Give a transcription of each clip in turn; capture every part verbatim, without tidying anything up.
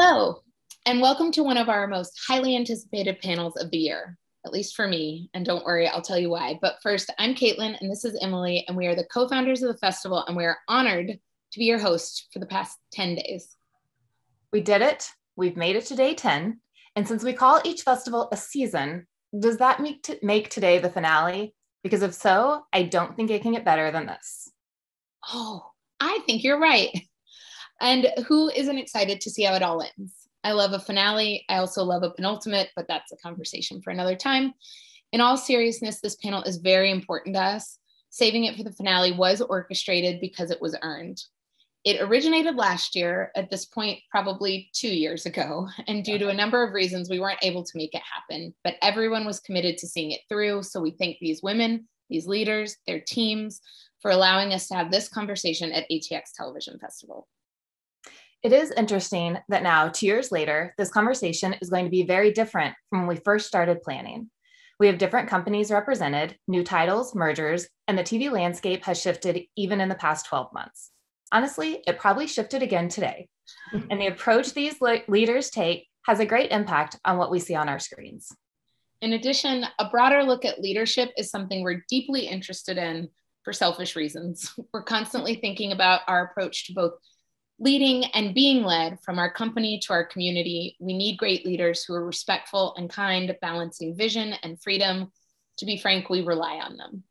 Hello, and welcome to one of our most highly anticipated panels of the year, at least for me, and don't worry, I'll tell you why. But first, I'm Caitlin, and this is Emily, and we are the co-founders of the festival, and we are honored to be your host for the past ten days. We did it. We've made it to day ten. And since we call each festival a season, does that make, t- make today the finale? Because if so, I don't think it can get better than this. Oh, I think you're right. And who isn't excited to see how it all ends? I love a finale. I also love a penultimate, but that's a conversation for another time. In all seriousness, this panel is very important to us. Saving it for the finale was orchestrated because it was earned. It originated last year, at this point, probably two years ago. And due to a number of reasons, we weren't able to make it happen, but everyone was committed to seeing it through. So we thank these women, these leaders, their teams, for allowing us to have this conversation at A T X Television Festival. It is interesting that now, two years later, this conversation is going to be very different from when we first started planning. We have different companies represented, new titles, mergers, and the T V landscape has shifted even in the past twelve months. Honestly, it probably shifted again today. And the approach these le- leaders take has a great impact on what we see on our screens. In addition, a broader look at leadership is something we're deeply interested in for selfish reasons. We're constantly thinking about our approach to both leading and being led, from our company to our community. We need great leaders who are respectful and kind, balancing vision and freedom. To be frank, we rely on them.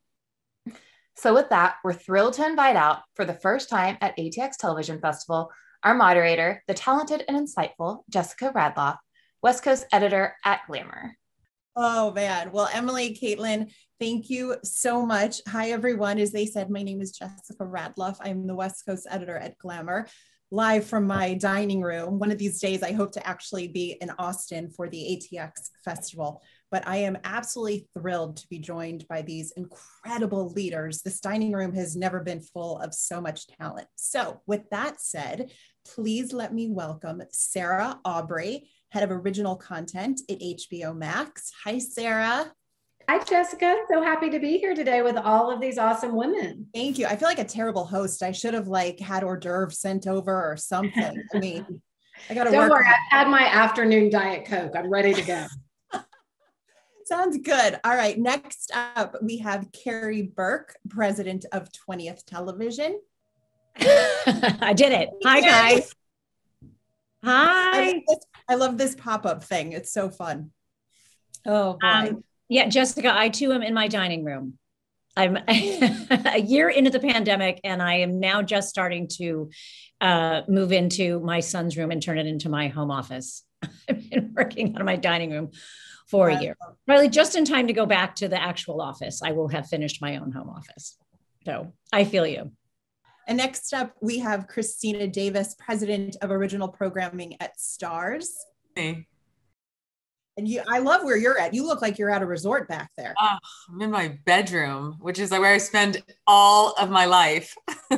So with that, we're thrilled to invite out, for the first time at A T X Television Festival, our moderator, the talented and insightful Jessica Radloff, West Coast editor at Glamour. Oh man, well, Emily, Caitlin, thank you so much. Hi everyone, as they said, my name is Jessica Radloff. I'm the West Coast editor at Glamour, live from my dining room. One of these days, I hope to actually be in Austin for the A T X Festival. But I am absolutely thrilled to be joined by these incredible leaders. This dining room has never been full of so much talent. So with that said, please let me welcome Sarah Aubrey, head of original content at H B O Max. Hi, Sarah. Hi, Jessica. So happy to be here today with all of these awesome women. Thank you. I feel like a terrible host. I should have like had hors d'oeuvres sent over or something. I mean, I got to work. Don't worry, I've had my afternoon Diet Coke. I'm ready to go. Sounds good. All right. Next up, we have Karey Burke, president of twentieth Television. I did it. Hi, guys. Hi. I love this, I love this pop-up thing. It's so fun. Oh, boy. Um, yeah, Jessica, I too am in my dining room. I'm a year into the pandemic, and I am now just starting to uh, move into my son's room and turn it into my home office. I've been working out of my dining room for a year, probably just in time to go back to the actual office. I will have finished my own home office. So I feel you. And next up, we have Christina Davis, president of original programming at Starz. Hey. And you, I love where you're at. You look like you're at a resort back there. Oh, I'm in my bedroom, which is where I spend all of my life.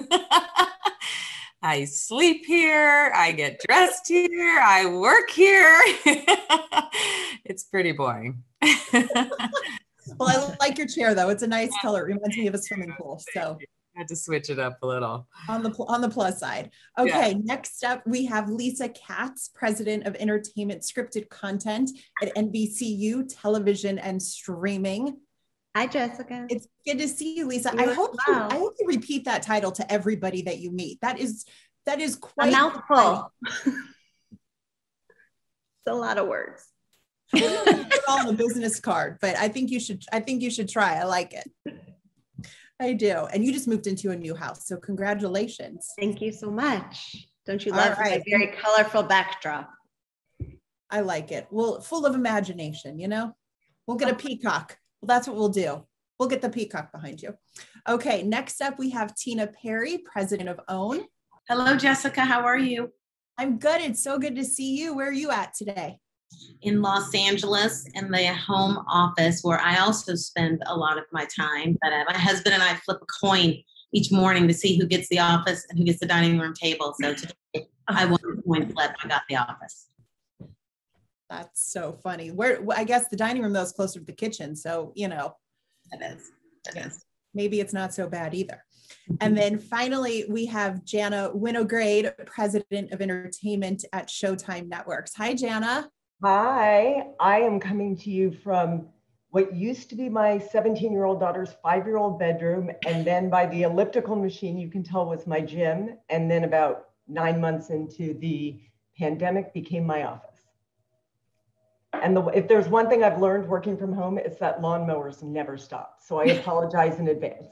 I sleep here, I get dressed here, I work here. It's pretty boring. Well, I like your chair though. It's a nice color. It reminds me of a swimming pool. So I had to switch it up a little. On the, on the plus side. Okay, Yeah. Next up, we have Lisa Katz, president of entertainment scripted content at N B C U television and streaming. Hi, Jessica. It's good to see you, Lisa. You I as hope you, well. I hope you repeat that title to everybody that you meet. That is that is quite A mouthful. It's a lot of words. Put it all on a business card, but I think you should. I think you should try. I like it. I do. And you just moved into a new house, so congratulations. Thank you so much. Don't you All love right. my very colorful backdrop? I like it. Well, full of imagination. You know, we'll get a peacock. Well, that's what we'll do. We'll get the peacock behind you. Okay. Next up, we have Tina Perry, president of OWN. Hello, Jessica. How are you? I'm good. It's so good to see you. Where are you at today? In Los Angeles, in the home office, where I also spend a lot of my time. But uh, my husband and I flip a coin each morning to see who gets the office and who gets the dining room table. So today I won the coin flip. I got the office. That's so funny. Where I guess the dining room though is closer to the kitchen, so you know. It is. It is. Maybe it's not so bad either. And then finally, we have Jana Winograde, President of Entertainment at Showtime Networks. Hi, Jana. Hi, I am coming to you from what used to be my seventeen-year-old daughter's five-year-old bedroom, and then by the elliptical machine, you can tell was my gym, and then about nine months into the pandemic became my office. And the, if there's one thing I've learned working from home, it's that lawnmowers never stop. So I apologize in advance.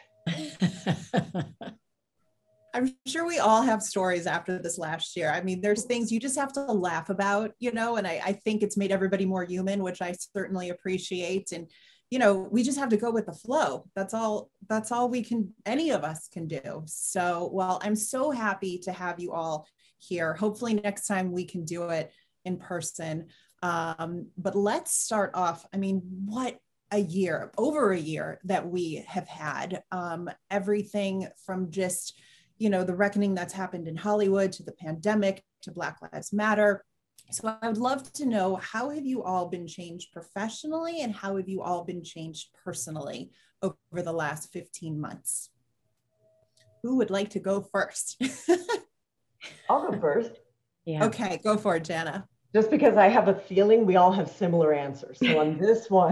I'm sure we all have stories after this last year. I mean, there's things you just have to laugh about, you know, and I, I think it's made everybody more human, which I certainly appreciate. And, you know, we just have to go with the flow. That's all, that's all we can, any of us can do. So, well, I'm so happy to have you all here. Hopefully next time we can do it in person. Um, but let's start off. I mean, what a year, over a year that we have had. Um, everything from just, you know, the reckoning that's happened in Hollywood to the pandemic to Black Lives Matter. So I would love to know, how have you all been changed professionally and how have you all been changed personally over the last fifteen months? Who would like to go first? I'll go first. Yeah. Okay, go for it, Jana. Just because I have a feeling we all have similar answers. So on this one,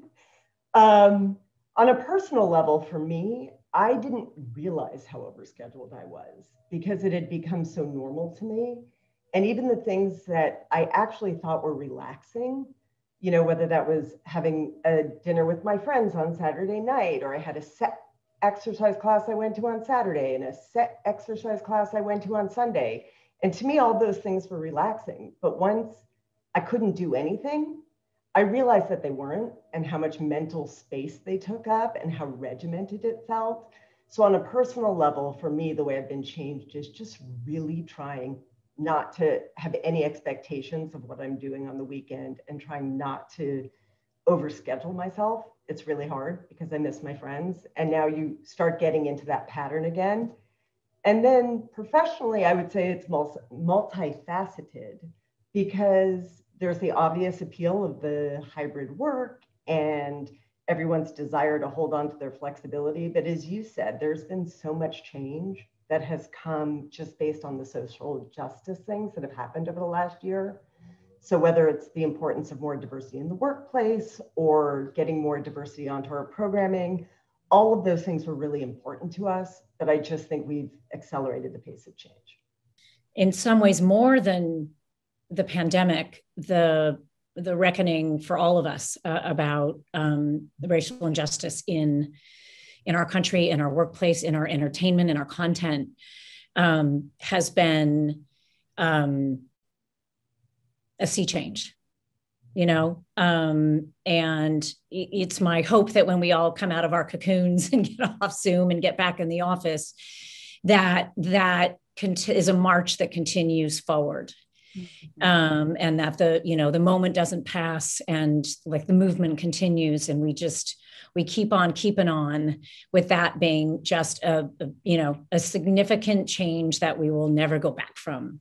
um, on a personal level for me, I didn't realize how overscheduled I was because it had become so normal to me. And even the things that I actually thought were relaxing, you know, whether that was having a dinner with my friends on Saturday night, or I had a set exercise class I went to on Saturday and a set exercise class I went to on Sunday. And to me, all those things were relaxing. But once I couldn't do anything, I realized that they weren't, and how much mental space they took up and how regimented it felt. So on a personal level, for me, the way I've been changed is just really trying not to have any expectations of what I'm doing on the weekend and trying not to overschedule myself. It's really hard because I miss my friends. And now you start getting into that pattern again. And then professionally, I would say it's multifaceted because there's the obvious appeal of the hybrid work and everyone's desire to hold on to their flexibility. But as you said, there's been so much change that has come just based on the social justice things that have happened over the last year. So whether it's the importance of more diversity in the workplace or getting more diversity onto our programming, all of those things were really important to us, but I just think we've accelerated the pace of change. In some ways, more than the pandemic, the the reckoning for all of us uh, about um, the racial injustice in in our country, in our workplace, in our entertainment, in our content um, has been um, a sea change. You know, um, and it's my hope that when we all come out of our cocoons and get off Zoom and get back in the office, that that cont- is a march that continues forward. Mm-hmm. Um, and that the, you know, the moment doesn't pass and like the movement continues and we just, we keep on keeping on with that being just a, a you know, a significant change that we will never go back from.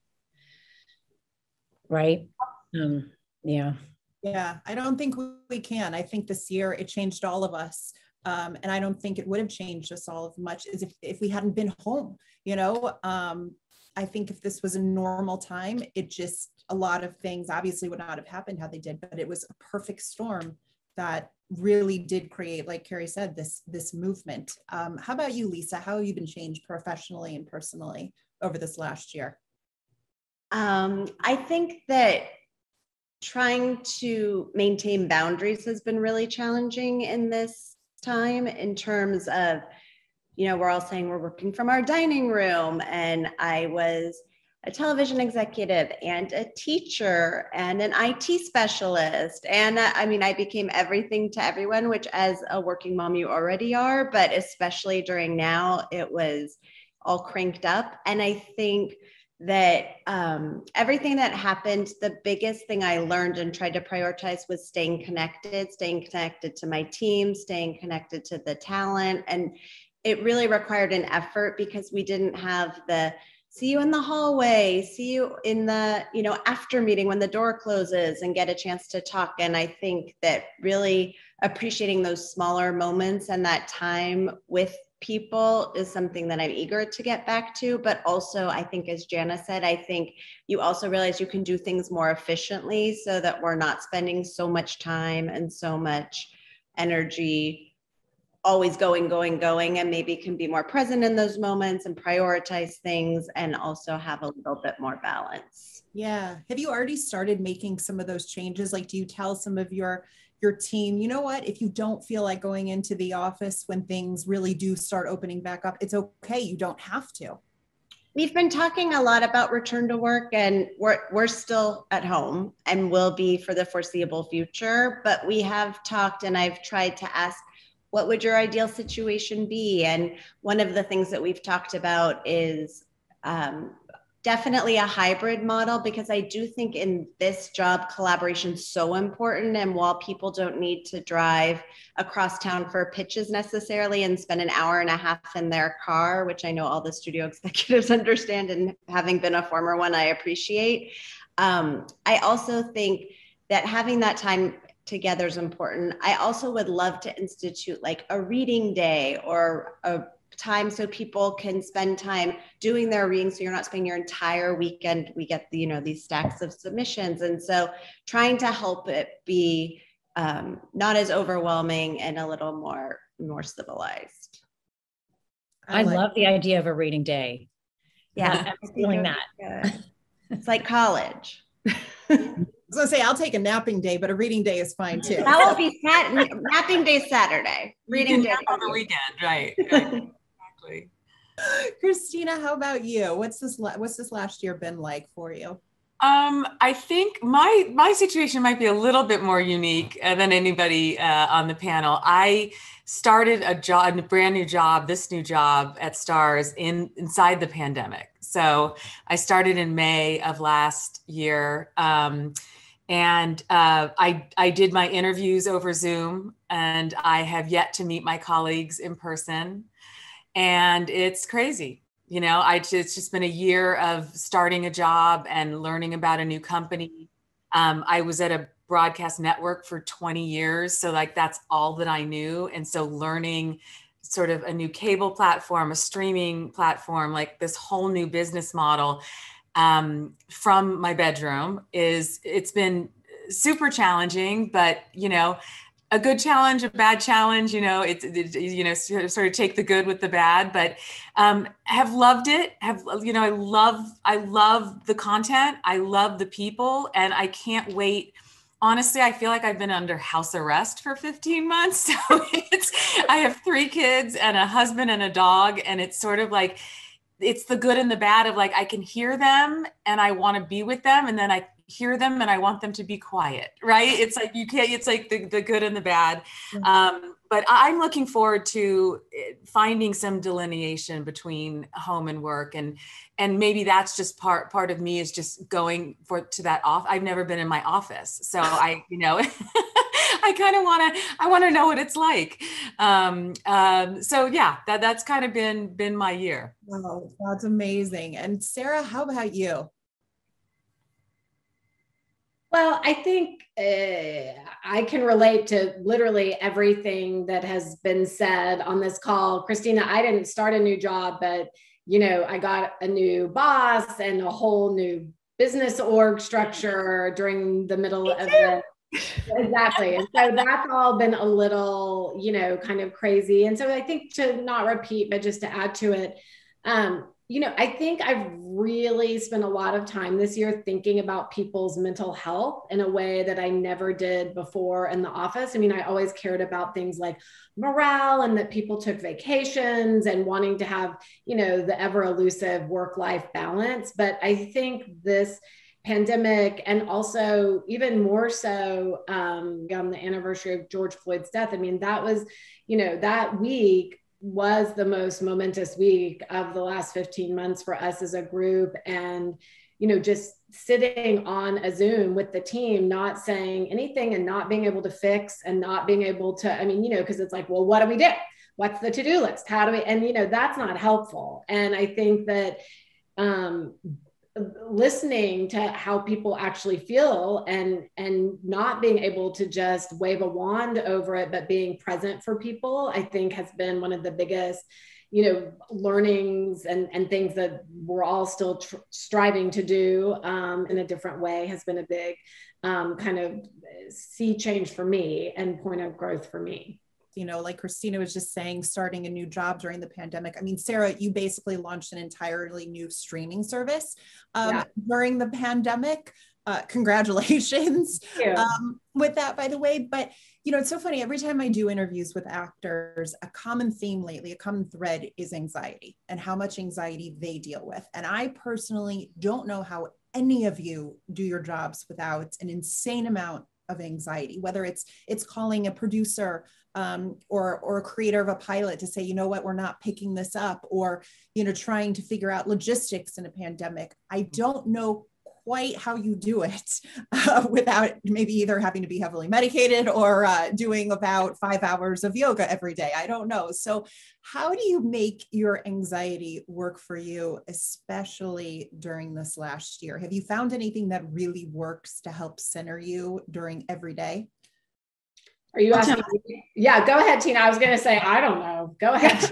Right? Um, yeah. Yeah, I don't think we can. I think this year it changed all of us. Um, and I don't think it would have changed us all as much as if, if we hadn't been home, you know. Um, I think if this was a normal time, it just, a lot of things obviously would not have happened how they did, but it was a perfect storm that really did create, like Karey said, this, this movement. Um, how about you, Lisa? How have you been changed professionally and personally over this last year? Um, I think that trying to maintain boundaries has been really challenging in this time in terms of, you know, we're all saying we're working from our dining room, and I was a television executive and a teacher and an I T specialist. And uh, I mean, I became everything to everyone, which as a working mom, you already are, but especially during now, it was all cranked up. And I think that um, everything that happened, the biggest thing I learned and tried to prioritize was staying connected, staying connected to my team, staying connected to the talent. And it really required an effort because we didn't have the see you in the hallway, see you in the, you know, after meeting when the door closes and get a chance to talk. And I think that really appreciating those smaller moments and that time with people is something that I'm eager to get back to. But also, I think, as Jana said, I think you also realize you can do things more efficiently so that we're not spending so much time and so much energy always going, going, going, and maybe can be more present in those moments and prioritize things and also have a little bit more balance. Yeah. Have you already started making some of those changes? Like, do you tell some of your your team, you know what, if you don't feel like going into the office when things really do start opening back up, it's okay, you don't have to? We've been talking a lot about return to work, and we're we're still at home and will be for the foreseeable future, but we have talked, and I've tried to ask, what would your ideal situation be? And one of the things that we've talked about is um, definitely a hybrid model, because I do think in this job, collaboration is so important. And while people don't need to drive across town for pitches necessarily and spend an hour and a half in their car, which I know all the studio executives understand, and having been a former one, I appreciate. Um, I also think that having that time together is important. I also would love to institute like a reading day or a time so people can spend time doing their reading, so you're not spending your entire weekend. We get the, you know, these stacks of submissions, and so trying to help it be um, not as overwhelming and a little more more civilized. I, I like love the idea of a reading day. Yeah, I'm feeling that. Good. It's like college. I was gonna say, I'll take a napping day, but a reading day is fine too. That will be sat- napping day Saturday. Reading day on the weekend, right? right. Exactly. Christina, how about you? What's this? What's this last year been like for you? Um, I think my my situation might be a little bit more unique uh, than anybody uh, on the panel. I started a job, a brand new job, this new job at Starz in inside the pandemic. So I started in May of last year. Um, And uh, I, I did my interviews over Zoom, and I have yet to meet my colleagues in person. And it's crazy. You know, I just, it's just been a year of starting a job and learning about a new company. Um, I was at a broadcast network for twenty years. So like, that's all that I knew. And so learning sort of a new cable platform, a streaming platform, like this whole new business model. Um, from my bedroom is, it's been super challenging, but, you know, a good challenge, a bad challenge, you know, it's, it, you know, sort of, sort of take the good with the bad, but um, have loved it. Have, you know, I love, I love the content. I love the people, and I can't wait. Honestly, I feel like I've been under house arrest for fifteen months. So it's, I have three kids and a husband and a dog. And it's sort of like, it's the good and the bad of like, I can hear them and I want to be with them. And then I hear them and I want them to be quiet, right? It's like, you can't, it's like the, the good and the bad. Um, but I'm looking forward to finding some delineation between home and work. And, and maybe that's just part, part of me is just going for, to that off. I've never been in my office. So I, you know, I kind of want to, I want to know what it's like. Um, um, so yeah, that, that's kind of been, been my year. Wow, that's amazing. And Sarah, how about you? Well, I think uh, I can relate to literally everything that has been said on this call. Christina, I didn't start a new job, but you know, I got a new boss and a whole new business org structure during the middle of the exactly. And so that's all been a little, you know, kind of crazy. And so I think to not repeat, but just to add to it, um, you know, I think I've really spent a lot of time this year thinking about people's mental health in a way that I never did before in the office. I mean, I always cared about things like morale and that people took vacations and wanting to have, you know, the ever elusive work-life balance. But I think this pandemic, and also even more so um, on the anniversary of George Floyd's death, I mean, that was, you know, that week was the most momentous week of the last fifteen months for us as a group. And, you know, just sitting on a Zoom with the team, not saying anything and not being able to fix and not being able to, I mean, you know, because it's like, well, what do we do? What's the to-do list? How do we, and, you know, that's not helpful. And I think that, um, listening to how people actually feel and and not being able to just wave a wand over it, but being present for people, I think has been one of the biggest, you know, learnings and, and things that we're all still tr- striving to do um, in a different way has been a big um, kind of sea change for me and point of growth for me. You know, like Christina was just saying, starting a new job during the pandemic. I mean, Sarah, you basically launched an entirely new streaming service um, yeah. during the pandemic. Uh, congratulations um, with that, by the way. But, you know, it's so funny. Every time I do interviews with actors, a common theme lately, a common thread is anxiety and how much anxiety they deal with. And I personally don't know how any of you do your jobs without an insane amount of anxiety, whether it's it's calling a producer um, or or a creator of a pilot to say, you know what, we're not picking this up, or, you know, trying to figure out logistics in a pandemic. I don't know quite how you do it uh, without maybe either having to be heavily medicated or uh, doing about five hours of yoga every day. I don't know. So how do you make your anxiety work for you, especially during this last year? Have you found anything that really works to help center you during every day? Are you asking me? Yeah, go ahead, Tina. I was going to say, I don't know. Go ahead.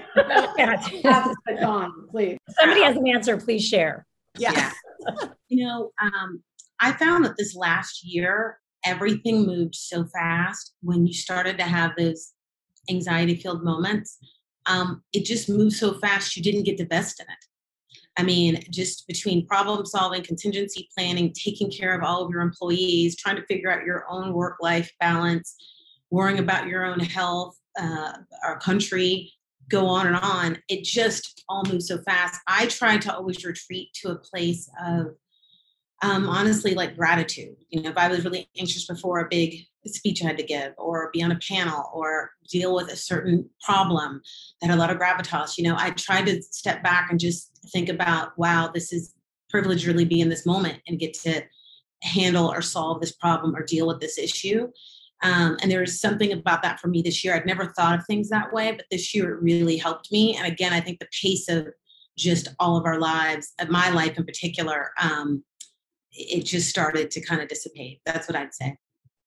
on, please. If somebody has an answer, please share. Yeah. yeah. You know, um, I found that this last year, everything moved so fast. When you started to have those anxiety-filled moments, um, it just moved so fast, you didn't get to vest in it. I mean, just between problem solving, contingency planning, taking care of all of your employees, trying to figure out your own work-life balance, worrying about your own health, uh, our country, go on and on. It just all moves so fast. I try to always retreat to a place of, um, honestly, like gratitude. You know, if I was really anxious before a big speech I had to give, or be on a panel, or deal with a certain problem that had a lot of gravitas, you know, I try to step back and just think about, wow, this is privilege to really be in this moment and get to handle or solve this problem or deal with this issue. Um, and there was something about that for me this year. I'd never thought of things that way, but this year it really helped me. And again, I think the pace of just all of our lives, of my life in particular, um, it just started to kind of dissipate. That's what I'd say.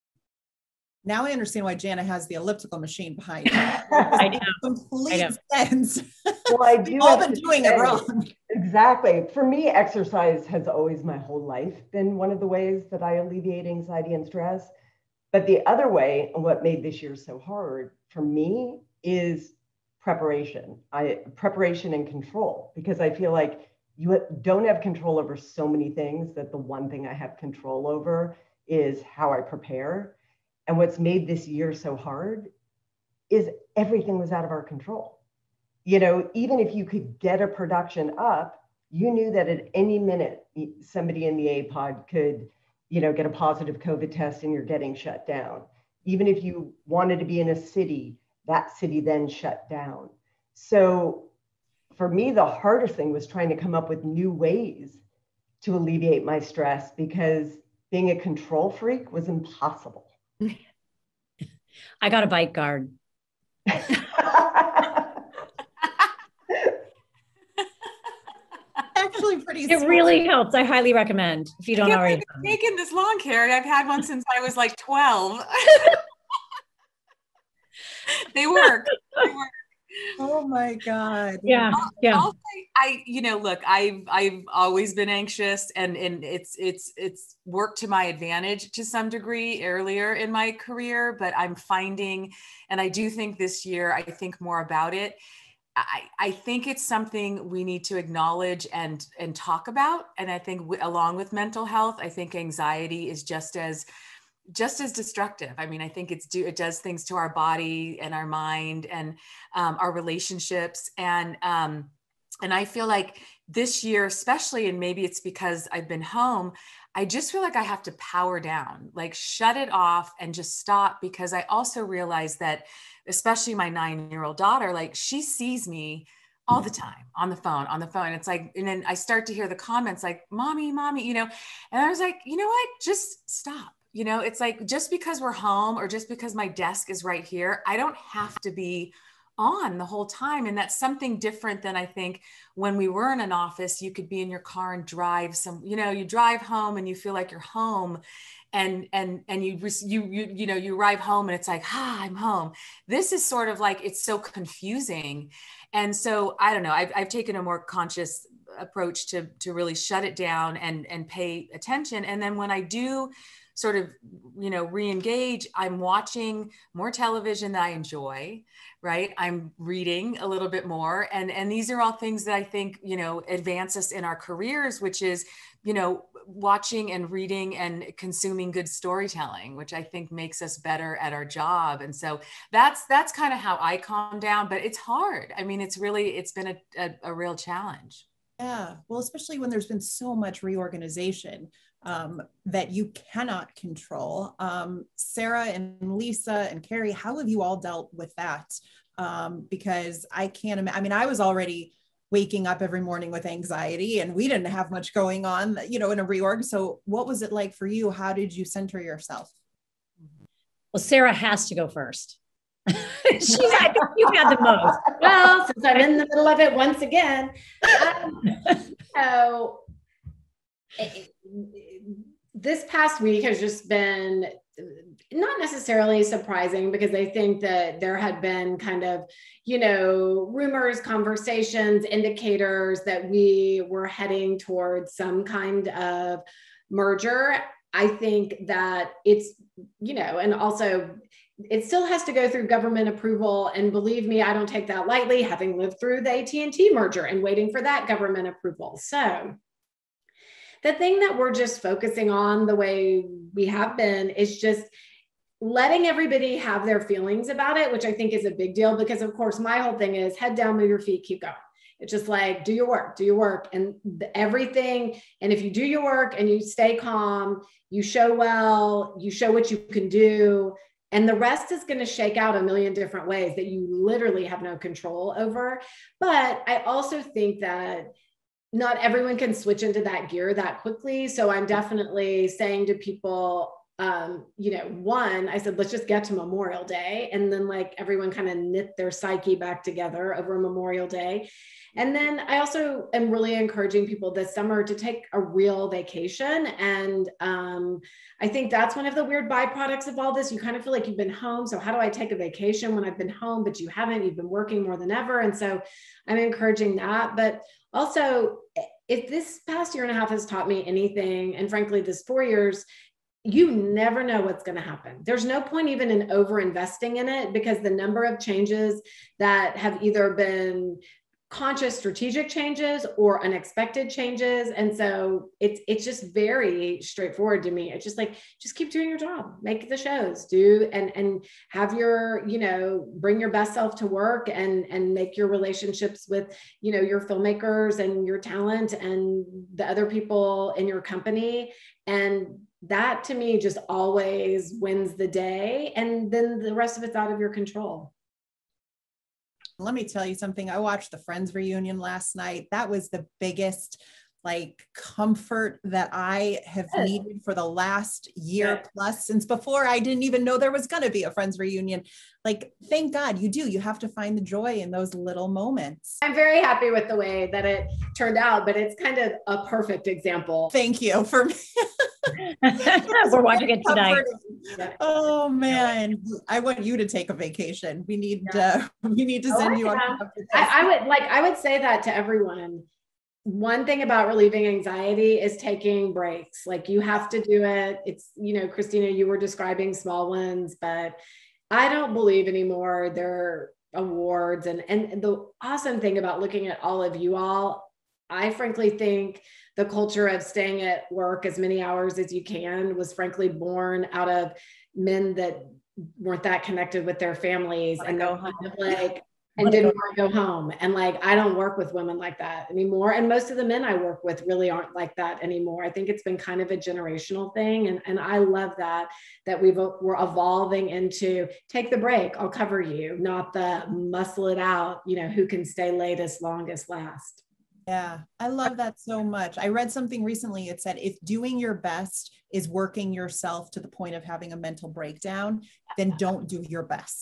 Now I understand why Jana has the elliptical machine behind her. I know. Complete I know. sense. Well, I do. We've all been doing say, it wrong. Exactly. For me, exercise has always my whole life been one of the ways that I alleviate anxiety and stress. But the other way, and what made this year so hard for me, is preparation. I preparation and control, because I feel like you don't have control over so many things that the one thing I have control over is how I prepare. And what's made this year so hard is everything was out of our control. You know, even if you could get a production up, you knew that at any minute, somebody in the A pod could, you know, get a positive COVID test and you're getting shut down. Even if you wanted to be in a city, that city then shut down. So for me, the hardest thing was trying to come up with new ways to alleviate my stress, because being a control freak was impossible. I got a bite guard. Actually pretty It smart. really helps. I highly recommend if you don't already have It's taken this long, Karey. I've had one since I was like twelve. They work. They work. Oh my God. Yeah, yeah. I'll say, I, you know, look, I've, I've always been anxious, and, and it's, it's, it's worked to my advantage to some degree earlier in my career, but I'm finding, and I do think this year, I think more about it. I, I think it's something we need to acknowledge and, and talk about. And I think w- along with mental health, I think anxiety is just as just as destructive. I mean, I think it's do, it does things to our body and our mind and um, our relationships. And, um, and I feel like this year, especially, and maybe it's because I've been home, I just feel like I have to power down, like shut it off and just stop, because I also realize that, especially my nine-year-old daughter, like she sees me all the time on the phone, on the phone. It's like, and then I start to hear the comments like, mommy, mommy, you know, and I was like, you know what, just stop. You know, it's like, just because we're home or just because my desk is right here, I don't have to be on the whole time. And that's something different than I think when we were in an office, you could be in your car and drive some, you know, you drive home and you feel like you're home. And, and, and you, you, you, you know, you arrive home and it's like, ah, I'm home. This is sort of like, it's so confusing. And so, I don't know, I've, I've taken a more conscious approach to, to really shut it down and, and pay attention. And then when I do sort of, you know, re-engage, I'm watching more television that I enjoy, right? I'm reading a little bit more. And, and these are all things that I think, you know, advance us in our careers, which is, you know, watching and reading and consuming good storytelling, which I think makes us better at our job. And so that's, that's kind of how I calm down, but it's hard. I mean, it's really, it's been a, a, a real challenge. Yeah. Well, especially when there's been so much reorganization um, that you cannot control. Um, Sarah and Lisa and Karey, how have you all dealt with that? Um, because I can't imagine, I mean, I was already waking up every morning with anxiety and we didn't have much going on, you know, in a reorg. So what was it like for you? How did you center yourself? Well, Sarah has to go first. She's, I think you've had the most. Well, since I'm in the middle of it once again. Um, so it, this past week has just been not necessarily surprising because I think that there had been kind of, you know, rumors, conversations, indicators that we were heading towards some kind of merger. I think that it's, you know, and also it still has to go through government approval. And believe me, I don't take that lightly, having lived through the A T and T merger and waiting for that government approval. So the thing that we're just focusing on the way we have been is just letting everybody have their feelings about it, which I think is a big deal because of course my whole thing is head down, move your feet, keep going. It's just like, do your work, do your work and the, everything. And if you do your work and you stay calm, you show well, you show what you can do. And the rest is going to shake out a million different ways that you literally have no control over. But I also think that not everyone can switch into that gear that quickly. So I'm definitely saying to people, um, you know, one, I said, let's just get to Memorial Day. And then like everyone kind of knit their psyche back together over Memorial Day. And then I also am really encouraging people this summer to take a real vacation. And um, I think that's one of the weird byproducts of all this. You kind of feel like you've been home. So how do I take a vacation when I've been home, but you haven't, you've been working more than ever. And so I'm encouraging that. But also, if this past year and a half has taught me anything, and frankly, this four years, you never know what's going to happen. There's no point even in over investing in it because the number of changes that have either been conscious strategic changes or unexpected changes. And so it's, it's just very straightforward to me. It's just like, just keep doing your job, make the shows, do, and, and have your, you know, bring your best self to work and, and make your relationships with, you know, your filmmakers and your talent and the other people in your company. And that to me just always wins the day. And then the rest of it's out of your control. Let me tell you something. I watched the Friends reunion last night. That was the biggest like comfort that I have needed for the last year plus, since before I didn't even know there was going to be a Friends reunion. Like, thank God you do. You have to find the joy in those little moments. I'm very happy with the way that it turned out, but it's kind of a perfect example. Thank you for me. We're watching it tonight. Oh man, I want you to take a vacation. We need yeah. uh, we need to send oh, you on. I, I would like I would say that to everyone. One thing about relieving anxiety is taking breaks. Like you have to do it. It's, you know, Christina, you were describing small ones, but I don't believe anymore there are awards. And, and the awesome thing about looking at all of you all, I frankly think the culture of staying at work as many hours as you can was frankly born out of men that weren't that connected with their families and go home like and didn't want to go home. And like, I don't work with women like that anymore. And most of the men I work with really aren't like that anymore. I think it's been kind of a generational thing. And, and I love that, that we've, we're evolving into take the break, I'll cover you, not the muscle it out, you know, who can stay latest, longest, last. Yeah, I love that so much. I read something recently. It said, if doing your best is working yourself to the point of having a mental breakdown, then don't do your best.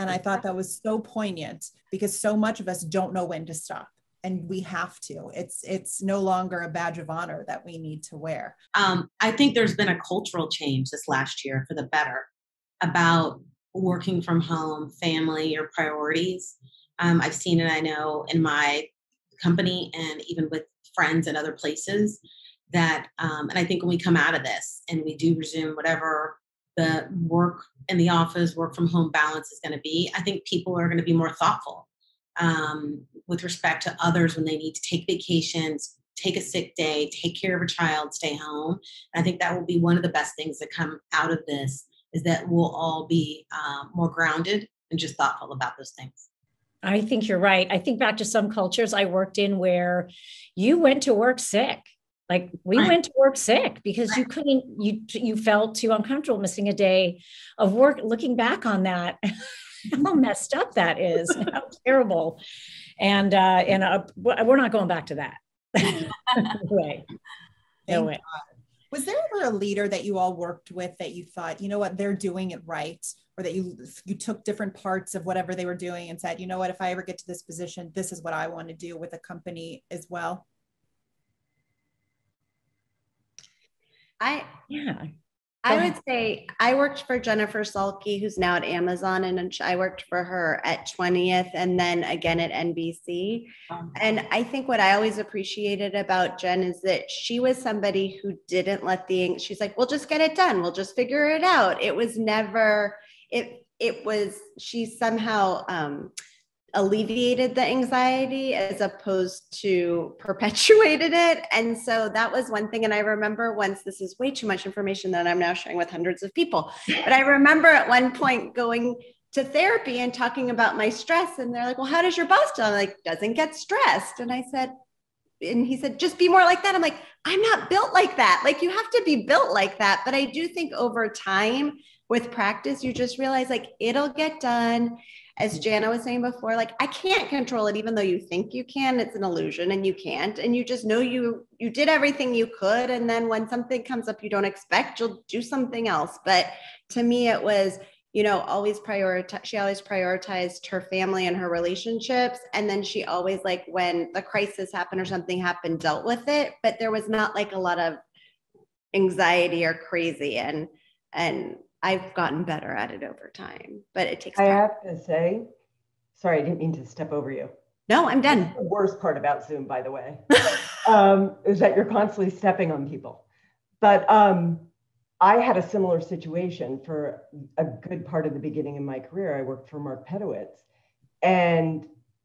And I thought that was so poignant because so much of us don't know when to stop. And we have to. It's it's no longer a badge of honor that we need to wear. Um, I think there's been a cultural change this last year for the better about working from home, family, your priorities. Um, I've seen it, I know, in my company and even with friends and other places that, um, and I think when we come out of this and we do resume whatever the work in the office, work from home balance is going to be, I think people are going to be more thoughtful um, with respect to others when they need to take vacations, take a sick day, take care of a child, stay home. And I think that will be one of the best things that come out of this is that we'll all be um, more grounded and just thoughtful about those things. I think you're right. I think back to some cultures I worked in where you went to work sick. Like we Right. went to work sick because Right. you couldn't, you, you felt too uncomfortable missing a day of work. Looking back on that, how messed up that is, and how terrible. And, uh, and uh, we're not going back to that. No way. No way. Was there ever a leader that you all worked with that you thought, you know what, they're doing it right? Or that you you took different parts of whatever they were doing and said, you know what, if I ever get to this position, this is what I want to do with a company as well? I Yeah. I would say I worked for Jennifer Salke, who's now at Amazon, and I worked for her at twentieth and then again at N B C. And I think what I always appreciated about Jen is that she was somebody who didn't let the, she's like, we'll just get it done. We'll just figure it out. It was never, it, it was, she somehow um, alleviated the anxiety as opposed to perpetuated it. And so that was one thing. And I remember once, this is way too much information that I'm now sharing with hundreds of people, but I remember at one point going to therapy and talking about my stress. And they're like, well, how does your boss do? I'm like, doesn't get stressed. And I said, and he said, just be more like that. I'm like, I'm not built like that. Like you have to be built like that. But I do think over time with practice, you just realize like it'll get done. As Jana was saying before, like I can't control it, even though you think you can. It's an illusion and you can't. And you just know you you did everything you could. And then when something comes up you don't expect, you'll do something else. But to me, it was, you know, always prioritize. She always prioritized her family and her relationships. And then she always, like when the crisis happened or something happened, dealt with it. But there was not like a lot of anxiety or crazy. And and I've gotten better at it over time, but it takes time. I have to say, sorry, I didn't mean to step over you. No, I'm done. That's the worst part about Zoom, by the way, um, is that you're constantly stepping on people. But um, I had a similar situation for a good part of the beginning of my career. I worked for Mark Pedowitz, and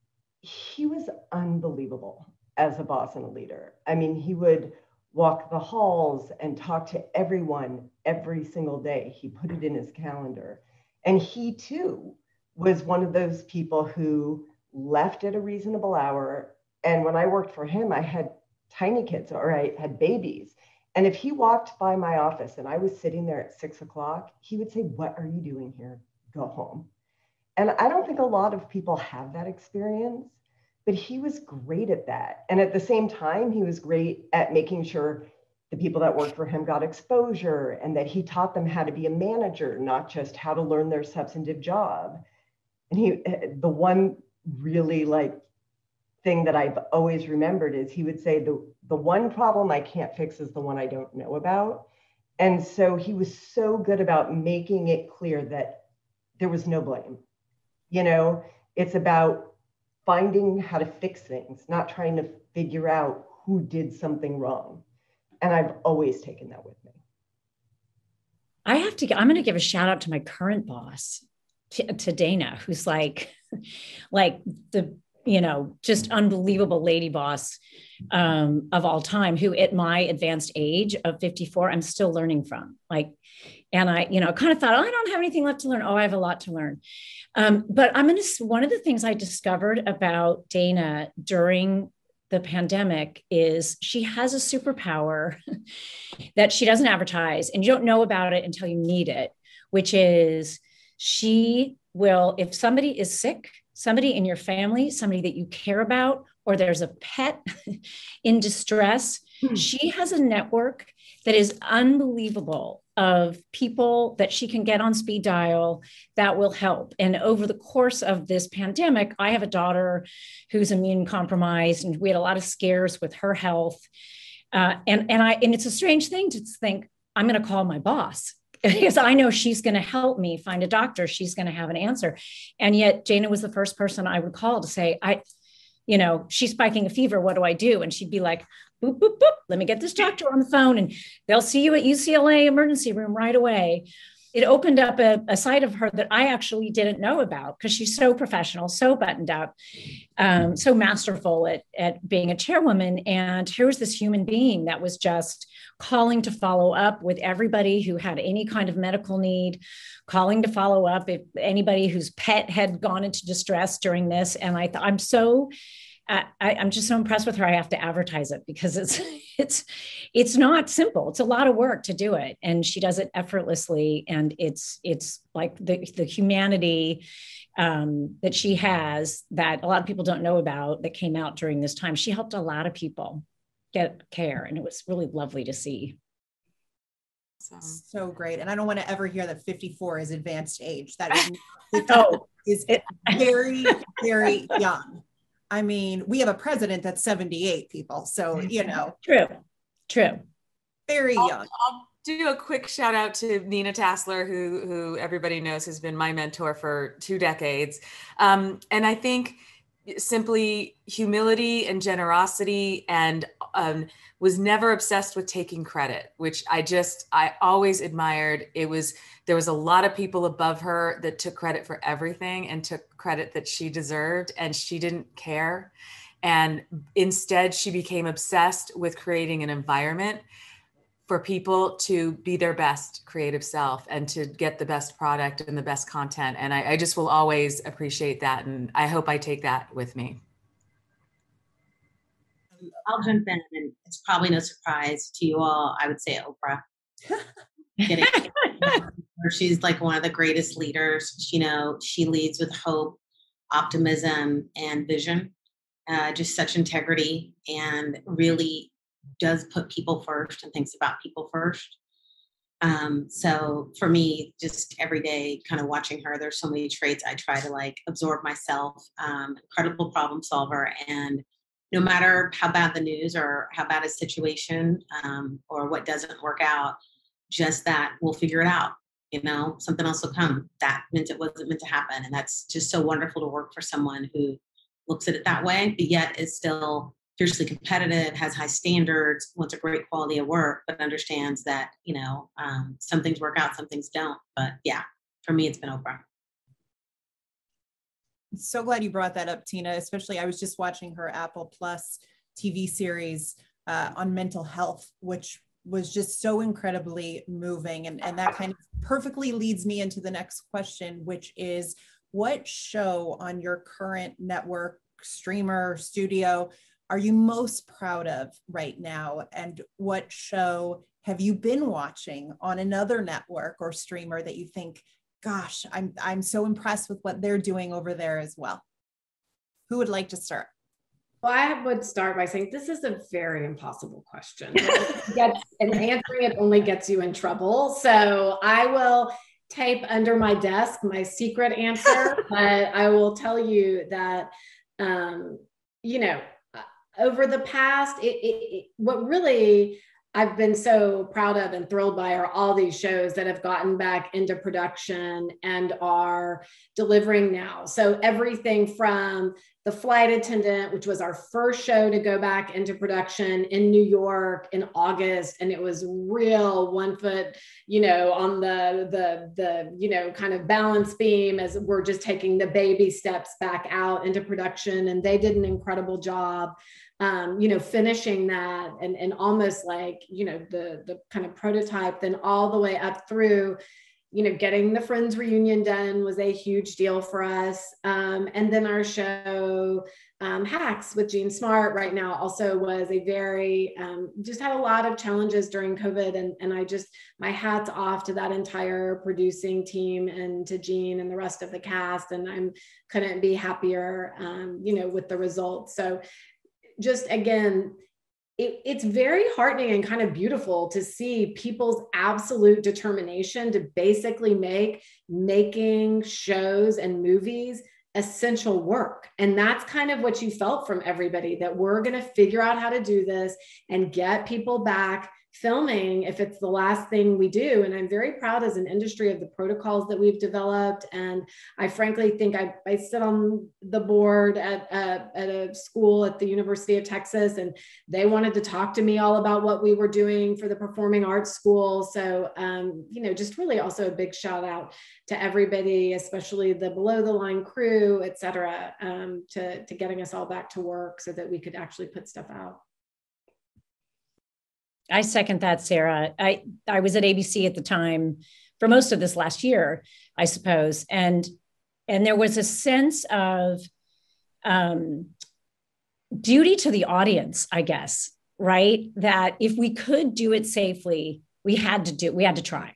he was unbelievable as a boss and a leader. I mean, he would walk the halls and talk to everyone every single day. He put it in his calendar. And he too was one of those people who left at a reasonable hour. And when I worked for him, I had tiny kids or I had babies. And if he walked by my office and I was sitting there at six o'clock, he would say, what are you doing here? Go home. And I don't think a lot of people have that experience. But he was great at that. And at the same time, he was great at making sure the people that worked for him got exposure and that he taught them how to be a manager, not just how to learn their substantive job. And he, the one really like thing that I've always remembered is he would say, the, the one problem I can't fix is the one I don't know about. And so he was so good about making it clear that there was no blame. You know, it's about finding how to fix things, not trying to figure out who did something wrong. And I've always taken that with me. I have to, I'm going to give a shout out to my current boss, to, to Dana, who's like, like the, you know, just unbelievable lady boss um, of all time, who at my advanced age of fifty-four, I'm still learning from. Like, and I, you know, kind of thought, oh, I don't have anything left to learn. Oh, I have a lot to learn. Um, but I'm going to, one of the things I discovered about Dana during the pandemic is she has a superpower that she doesn't advertise and you don't know about it until you need it, which is she will, if somebody is sick, somebody in your family, somebody that you care about, or there's a pet in distress, She has a network that is unbelievable of people that she can get on speed dial that will help. And over the course of this pandemic, I have a daughter who's immune compromised, and we had a lot of scares with her health. Uh, and, and I, and it's a strange thing to think, I'm going to call my boss because I know she's going to help me find a doctor. She's going to have an answer. And yet Jana was the first person I would call to say, I, you know, she's spiking a fever. What do I do? And she'd be like, boop, boop, boop. Let me get this doctor on the phone and they'll see you at U C L A emergency room right away. It opened up a, a side of her that I actually didn't know about because she's so professional, so buttoned up, um, so masterful at, at being a chairwoman. And here was this human being that was just calling to follow up with everybody who had any kind of medical need, calling to follow up if anybody whose pet had gone into distress during this. And I thought, I'm so I, I'm just so impressed with her. I have to advertise it because it's it's it's not simple. It's a lot of work to do it, and she does it effortlessly. And it's it's like the the humanity um, that she has that a lot of people don't know about that came out during this time. She helped a lot of people get care, and it was really lovely to see. So, so great. And I don't want to ever hear that fifty-four is advanced age. That is, oh, is very very young. I mean, we have a president that's seventy-eight, people. So, you know. True, true. Very I'll, young. I'll do a quick shout out to Nina Tassler, who, who everybody knows has been my mentor for two decades. Um, and I think simply humility and generosity, and um, was never obsessed with taking credit, which I just, I always admired. It was, there was a lot of people above her that took credit for everything and took credit that she deserved, and she didn't care. And instead she became obsessed with creating an environment for people to be their best creative self and to get the best product and the best content. And I, I just will always appreciate that. And I hope I take that with me. I'll jump in, and it's probably no surprise to you all. I would say Oprah. Getting, she's like one of the greatest leaders. You know, she leads with hope, optimism, and vision. Uh, just such integrity, and really does put people first and thinks about people first. Um, so for me, just every day kind of watching her, there's so many traits I try to like absorb myself. Um, incredible problem solver, and no matter how bad the news or how bad a situation um, or what doesn't work out, just that we'll figure it out. You know, something else will come. That meant it wasn't meant to happen. And that's just so wonderful to work for someone who looks at it that way, but yet is still fiercely competitive, has high standards, wants a great quality of work, but understands that, you know, um, some things work out, some things don't. But yeah, for me, it's been Oprah. So glad you brought that up, Tina, especially I was just watching her Apple Plus T V series uh, on mental health, which was just so incredibly moving. And, and that kind of perfectly leads me into the next question, which is, what show on your current network, streamer, studio are you most proud of right now? And what show have you been watching on another network or streamer that you think, gosh, I'm, I'm so impressed with what they're doing over there as well? Who would like to start? Well, I would start by saying this is a very impossible question. Gets, and answering it only gets you in trouble. So I will tape under my desk my secret answer, but I will tell you that, um, you know, over the past, it, it, it, what really I've been so proud of and thrilled by are all these shows that have gotten back into production and are delivering now. So everything from The Flight Attendant, which was our first show to go back into production in New York in August, and it was real one foot, you know, on the the the you know kind of balance beam as we're just taking the baby steps back out into production, and they did an incredible job. Um, you know, finishing that and, and almost like, you know, the, the kind of prototype, then all the way up through, you know, getting the Friends reunion done was a huge deal for us. Um, and then our show, um, Hacks with Gene Smart right now also was a very, um, just had a lot of challenges during COVID. And, and I just, my hat's off to that entire producing team and to Gene and the rest of the cast. And I'm couldn't be happier, um, you know, with the results. So just again, it, it's very heartening and kind of beautiful to see people's absolute determination to basically make making shows and movies essential work. And that's kind of what you felt from everybody, that we're going to figure out how to do this and get people back filming if it's the last thing we do. And I'm very proud as an industry of the protocols that we've developed. And I frankly think I, I sit on the board at, uh, at a school at the University of Texas, and they wanted to talk to me all about what we were doing for the performing arts school. So, um, you know, just really also a big shout out to everybody, especially the below the line crew, et cetera, um, to, to getting us all back to work so that we could actually put stuff out. I second that, Sarah. I, I was at A B C at the time for most of this last year, I suppose. And, and there was a sense of um, duty to the audience, I guess, right? That if we could do it safely, we had to do, we had to try.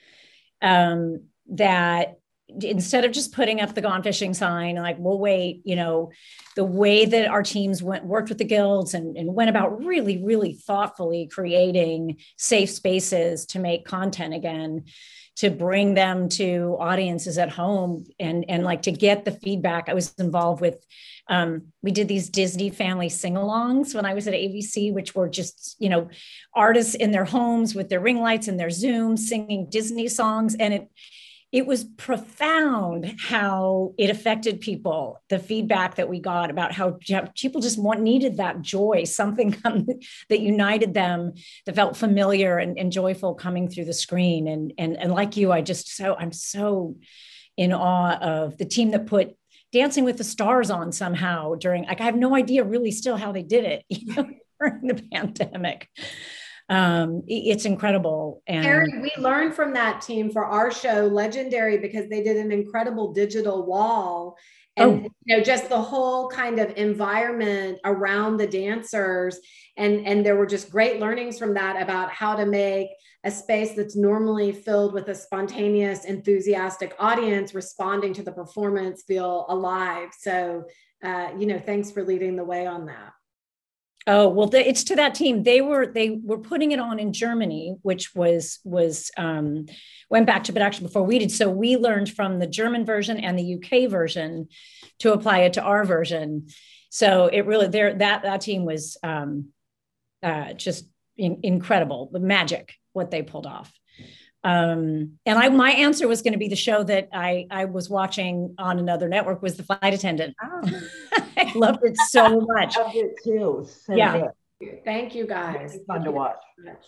Um, that instead of just putting up the gone fishing sign, like, we'll wait, you know, the way that our teams went, worked with the guilds and, and went about really, really thoughtfully creating safe spaces to make content again, to bring them to audiences at home and, and like to get the feedback. I was involved with, um, we did these Disney family sing-alongs when I was at A B C, which were just, you know, artists in their homes with their ring lights and their Zooms singing Disney songs. And it, It was profound how it affected people, the feedback that we got about how people just want, needed that joy, something that united them, that felt familiar and, and joyful coming through the screen. And, and, and like you, I just so, I'm so in awe of the team that put Dancing with the Stars on somehow during, like, I have no idea really still how they did it, you know, during the pandemic. Um, it's incredible. And Karey, we learned from that team for our show, Legendary, because they did an incredible digital wall. And, oh. you know, just the whole kind of environment around the dancers. And, and there were just great learnings from that about how to make a space that's normally filled with a spontaneous, enthusiastic audience responding to the performance feel alive. So, uh, you know, thanks for leading the way on that. Oh, well, the, it's to that team. They were they were putting it on in Germany, which was was um, went back to production before we did. So we learned from the German version and the U K version to apply it to our version. So it really there that that team was um, uh, just in, incredible, the magic what they pulled off. Um, and I my answer was going to be the show that I I was watching on another network was The Flight Attendant. Oh. I loved it so much. I loved it too. So yeah. Good. Thank you guys. It's fun to watch.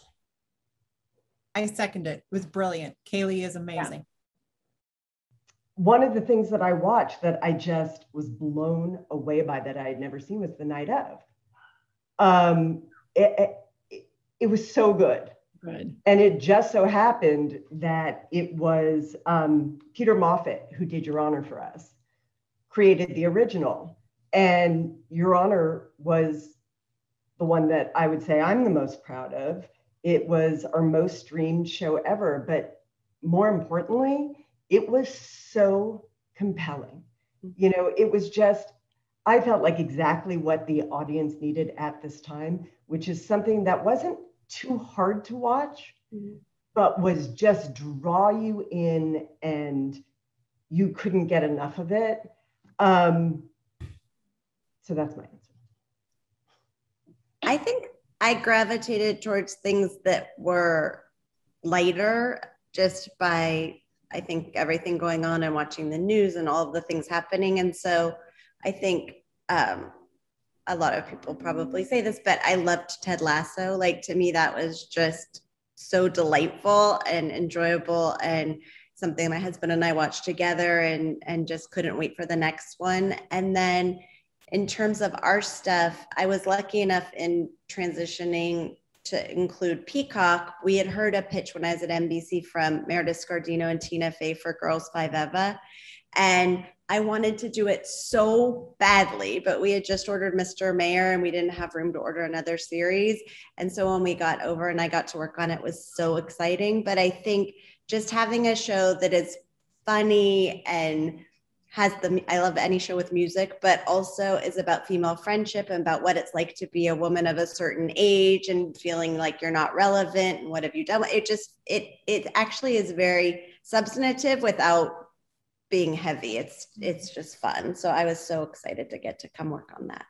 I second it. It was brilliant. Kaylee is amazing. Yeah. One of the things that I watched that I just was blown away by that I had never seen was The Night Of. Um, it, it, it was so good. Good. And it just so happened that it was um, Peter Moffat, who did Your Honor for us, created the original. And Your Honor was the one that I would say I'm the most proud of. It was our most streamed show ever, but more importantly, it was so compelling. You know, it was just, I felt like exactly what the audience needed at this time, which is something that wasn't too hard to watch, mm-hmm. but was just draw you in and you couldn't get enough of it. Um, so that's my answer. I think I gravitated towards things that were lighter just by, I think, everything going on and watching the news and all of the things happening. And so I think um, a lot of people probably say this, but I loved Ted Lasso. Like, to me, that was just so delightful and enjoyable and something my husband and I watched together and, and just couldn't wait for the next one. And then in terms of our stuff, I was lucky enough in transitioning to include Peacock. We had heard a pitch when I was at N B C from Meredith Scardino and Tina Fey for Girls Five Eva. And I wanted to do it so badly, but we had just ordered Mister Mayor and we didn't have room to order another series. And so when we got over and I got to work on it, it was so exciting. But I think just having a show that is funny and has the, I love any show with music, but also is about female friendship and about what it's like to be a woman of a certain age and feeling like you're not relevant and what have you done. It just, it, it actually is very substantive without being heavy. It's, it's just fun. So I was so excited to get to come work on that.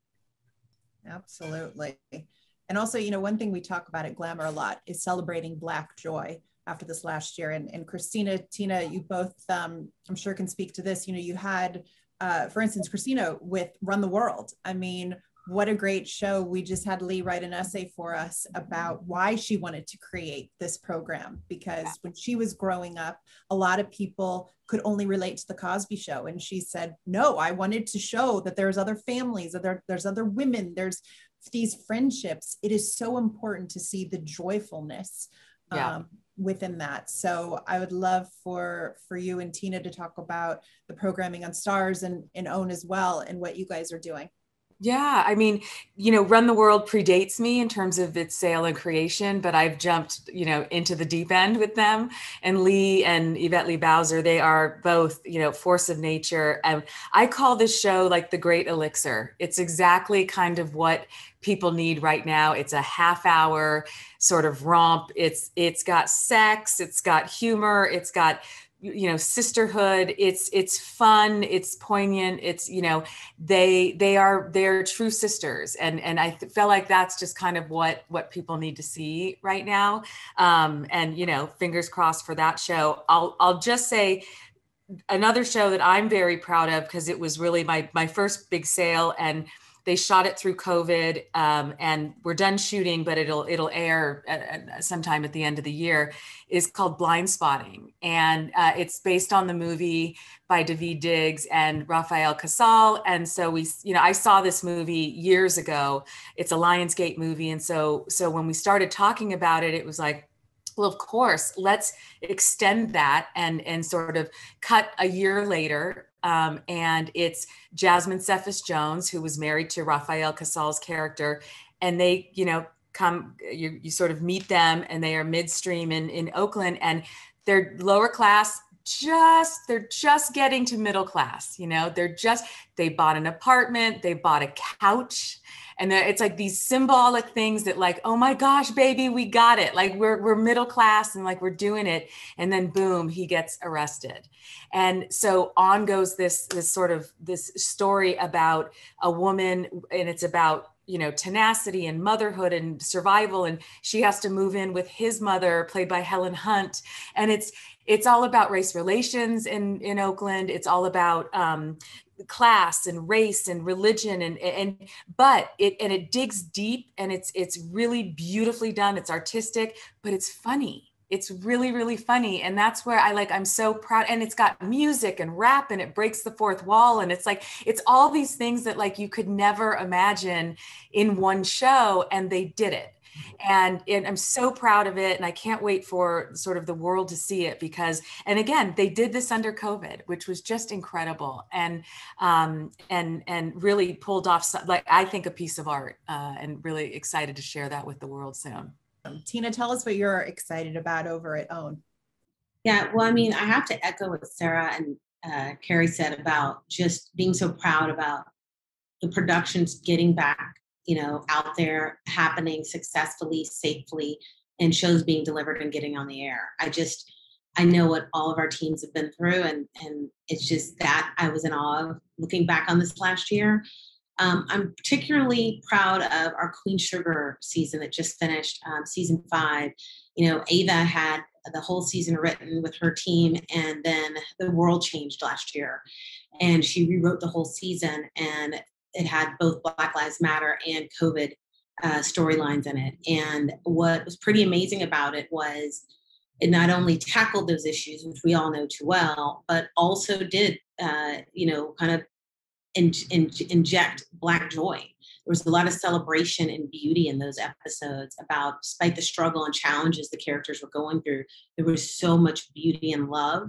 Absolutely. And also, you know, one thing we talk about at Glamour a lot is celebrating Black joy after this last year. And, and Christina, Tina, you both, um, I'm sure can speak to this. You know, you had, uh, for instance, Christina with Run the World. I mean, what a great show. We just had Lee write an essay for us about why she wanted to create this program, because when she was growing up, a lot of people could only relate to the Cosby Show. And she said, no, I wanted to show that there's other families, that there, there's other women, there's these friendships. It is so important to see the joyfulness yeah. um, within that. So I would love for, for you and Tina to talk about the programming on Starz and, and OWN as well, and what you guys are doing. Yeah, I mean, you know, Run the World predates me in terms of its sale and creation, but I've jumped, you know, into the deep end with them. And Lee and Yvette Lee Bowser, they are both, you know, force of nature. And I call this show like the great elixir. It's exactly kind of what people need right now. It's a half hour sort of romp. It's, it's got sex, it's got humor, it's got, you know, sisterhood. It's, it's fun. It's poignant. It's, you know, they, they are, they're true sisters. And, and I feel like that's just kind of what, what people need to see right now. Um, and, you know, fingers crossed for that show. I'll, I'll just say another show that I'm very proud of, because it was really my, my first big sale, and they shot it through COVID, um, and we're done shooting, but it'll it'll air uh, sometime at the end of the year, is called Blind Spotting. And uh, it's based on the movie by Daveed Diggs and Rafael Casal. And so we, you know, I saw this movie years ago. It's a Lionsgate movie. And so, so when we started talking about it, it was like, well, of course, let's extend that and, and sort of cut a year later. Um, and it's Jasmine Cephas-Jones, who was married to Rafael Casal's character. And they, you know, come, you, you sort of meet them, and they are midstream in, in Oakland, and they're lower class, just, they're just getting to middle class, you know, they're just, they bought an apartment, they bought a couch. And it's like these symbolic things that like, oh my gosh, baby, we got it. Like we're, we're middle class and like we're doing it. And then boom, he gets arrested. And so on goes this, this sort of this story about a woman, and it's about, you know, tenacity and motherhood and survival. And she has to move in with his mother, played by Helen Hunt. And it's, it's all about race relations in, in Oakland. It's all about, um, class and race and religion, and and but it and it digs deep, and it's it's really beautifully done. It's artistic, but it's funny. It's really, really funny. And that's where I like, I'm so proud. And it's got music and rap, and it breaks the fourth wall. And it's like, it's all these things that like you could never imagine in one show, and they did it. And, and I'm so proud of it. And I can't wait for sort of the world to see it, because, and again, they did this under COVID, which was just incredible. And, um, and, and really pulled off, some, like, I think a piece of art, uh, and really excited to share that with the world soon. Um, Tina, tell us what you're excited about over at OWN. Yeah, well, I mean, I have to echo what Sarah and uh, Karey said about just being so proud about the productions getting back, you know, out there, happening successfully, safely, and shows being delivered and getting on the air. I just, I know what all of our teams have been through, and, and it's just that I was in awe of looking back on this last year. Um, I'm particularly proud of our Queen Sugar season that just finished, um, season five. You know, Ava had the whole season written with her team, and then the world changed last year, and she rewrote the whole season, and it had both Black Lives Matter and COVID uh, storylines in it. And what was pretty amazing about it was it not only tackled those issues, which we all know too well, but also did, uh, you know, kind of in, in, inject Black joy. There was a lot of celebration and beauty in those episodes about, despite the struggle and challenges the characters were going through, there was so much beauty and love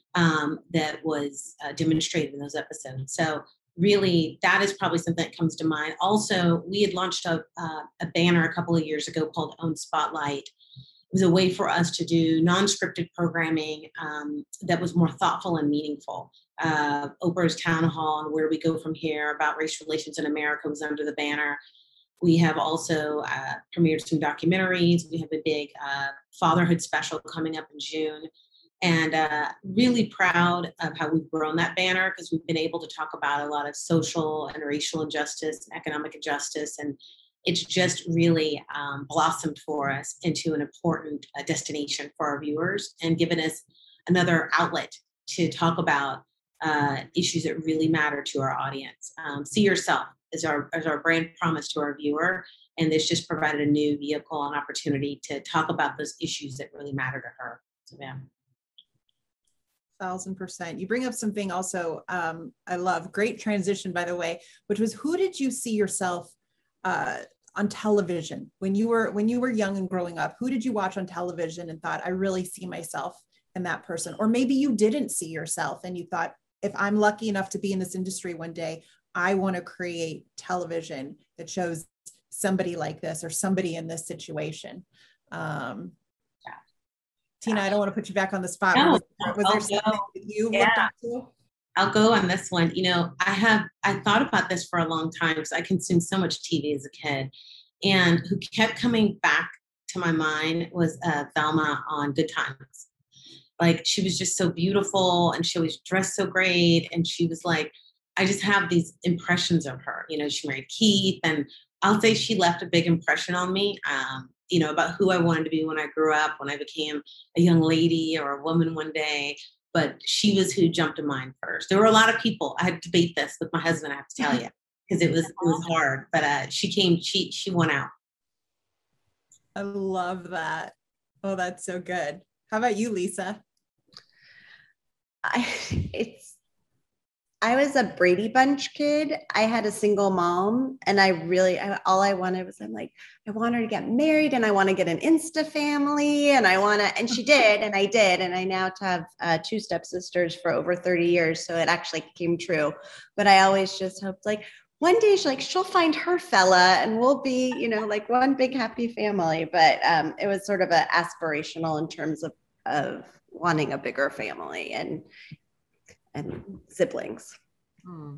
um, that was uh, demonstrated in those episodes. So really, that is probably something that comes to mind. Also, we had launched a, uh, a banner a couple of years ago called OWN Spotlight. was a way for us to do non-scripted programming um, that was more thoughtful and meaningful. Uh, Oprah's Town Hall and Where We Go From Here about race relations in America was under the banner. We have also uh, premiered some documentaries. We have a big uh, fatherhood special coming up in June. And uh, really proud of how we've grown that banner, because we've been able to talk about a lot of social and racial injustice and economic injustice. And it's just really um, blossomed for us into an important uh, destination for our viewers and given us another outlet to talk about uh, issues that really matter to our audience. Um, see yourself is our, is our brand promise to our viewer. And this just provided a new vehicle and opportunity to talk about those issues that really matter to her. So, yeah. Thousand percent. You bring up something also um, I love. Great transition, by the way, which was, who did you see yourself uh, on television when you were when you were young and growing up? Who did you watch on television and thought, I really see myself in that person? Or maybe you didn't see yourself and you thought, if I'm lucky enough to be in this industry one day, I want to create television that shows somebody like this or somebody in this situation. Um, Tina, I don't want to put you back on the spot. No, was, was I'll there something go. that you Yeah. looked up to? I'll go on this one. You know, I have, I thought about this for a long time because I consumed so much T V as a kid. And who kept coming back to my mind was uh, Velma on Good Times. Like, she was just so beautiful and she always dressed so great. And she was like, I just have these impressions of her. You know, she married Keith, and I'll say she left a big impression on me. Um, you know, about who I wanted to be when I grew up, when I became a young lady or a woman one day, but she was who jumped to mind first. There were a lot of people. I had to debate this with my husband, I have to tell you, because it was, it was hard, but uh, she came, she, she won out. I love that. Oh, that's so good. How about you, Lisa? I, it's, I was a Brady Bunch kid. I had a single mom, and I really, I, all I wanted was, I'm like, I want her to get married, and I want to get an Insta family, and I want to, and she did, and I did, and I now have uh, two stepsisters for over thirty years, so it actually came true. But I always just hoped, like, one day she, like, she'll find her fella, and we'll be, you know, like one big happy family. But um, it was sort of an aspirational in terms of of wanting a bigger family and. and siblings. Hmm.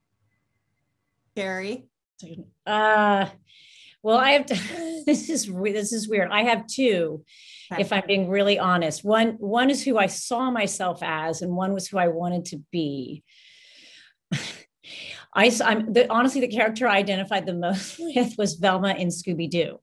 Karey? Uh, well, I have, to, this is, this is weird. I have two, okay. If I'm being really honest. One, one is who I saw myself as, and one was who I wanted to be. I, I'm the, honestly, the character I identified the most with was Velma in Scooby-Doo.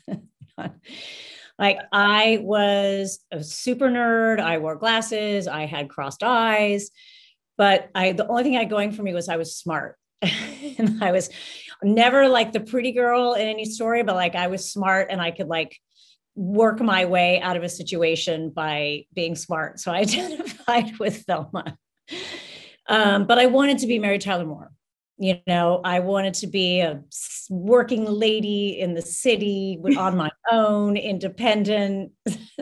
Like, I was a super nerd. I wore glasses. I had crossed eyes. But I, the only thing I had going for me was I was smart. And I was never like the pretty girl in any story, but like I was smart and I could like work my way out of a situation by being smart. So I identified with Velma. Um, but I wanted to be Mary Tyler Moore. You know, I wanted to be a working lady in the city on my own, independent.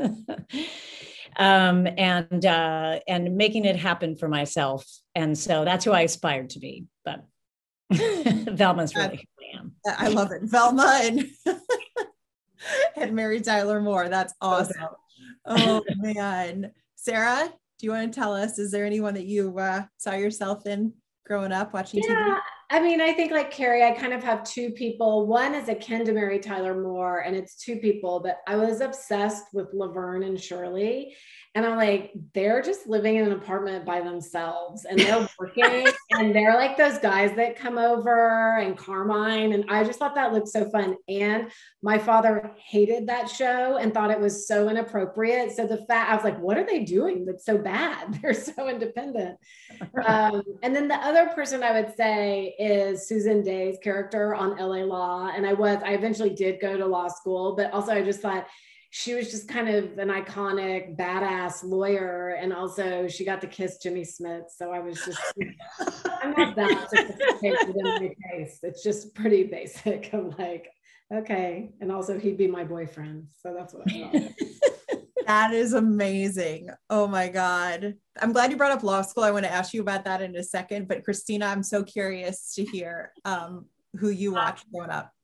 Um, and, uh, and making it happen for myself. And so that's who I aspired to be, but Velma's really who I am. I love it. Velma and, and Mary Tyler Moore. That's awesome. Oh man. Sarah, do you want to tell us, is there anyone that you uh, saw yourself in growing up watching yeah, T V? I mean, I think like Karey, I kind of have two people. One is akin to Mary Tyler Moore, and it's two people, but I was obsessed with Laverne and Shirley. And I'm like, they're just living in an apartment by themselves and they're working and they're like those guys that come over, and Carmine. And I just thought that looked so fun. And my father hated that show and thought it was so inappropriate. So the fact, I was like, what are they doing that's so bad? They're so independent. Um, and then the other person I would say is Susan Day's character on L A Law. And I was, I eventually did go to law school, but also I just thought, she was just kind of an iconic, badass lawyer. And also she got to kiss Jimmy Smith. So I was just, I'm not that sophisticated in my case. It's just pretty basic. I'm like, okay. And also he'd be my boyfriend. So that's what I thought. That is amazing. Oh my God. I'm glad you brought up law school. I want to ask you about that in a second, but Christina, I'm so curious to hear um, who you watched growing up.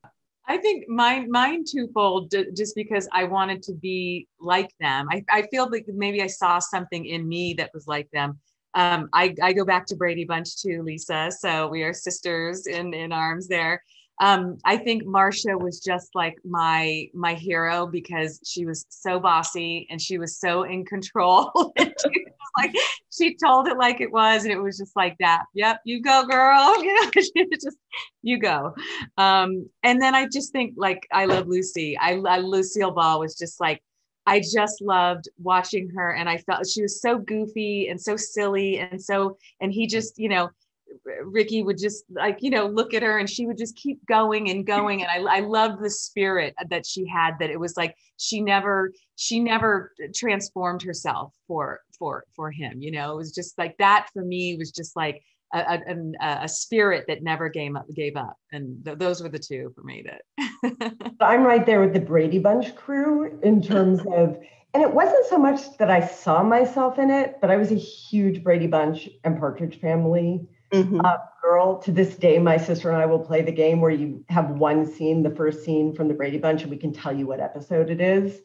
I think mine, mine twofold, just because I wanted to be like them. I, I feel like maybe I saw something in me that was like them. Um, I, I go back to Brady Bunch too, Lisa. So we are sisters in, in arms there. Um, I think Marcia was just like my, my hero because she was so bossy and she was so in control. She was like, she told it like it was, and it was just like that. Yep, you go, girl. You know, she was just, you go. Um, and then I just think like, I love Lucy. I, I Lucille Ball was just like, I just loved watching her, and I felt she was so goofy and so silly and so, and he just, you know, Ricky would just like, you know, look at her and she would just keep going and going. And I, I loved the spirit that she had, that it was like, she never, she never transformed herself for, for, for him. You know, it was just like that for me was just like a, a, a spirit that never gave up, gave up. And th- those were the two for me that. I'm right there with the Brady Bunch crew in terms of, and it wasn't so much that I saw myself in it, but I was a huge Brady Bunch and Partridge Family Mm-hmm. Uh, girl. To this day, my sister and I will play the game where you have one scene, the first scene from the Brady Bunch, and we can tell you what episode it is.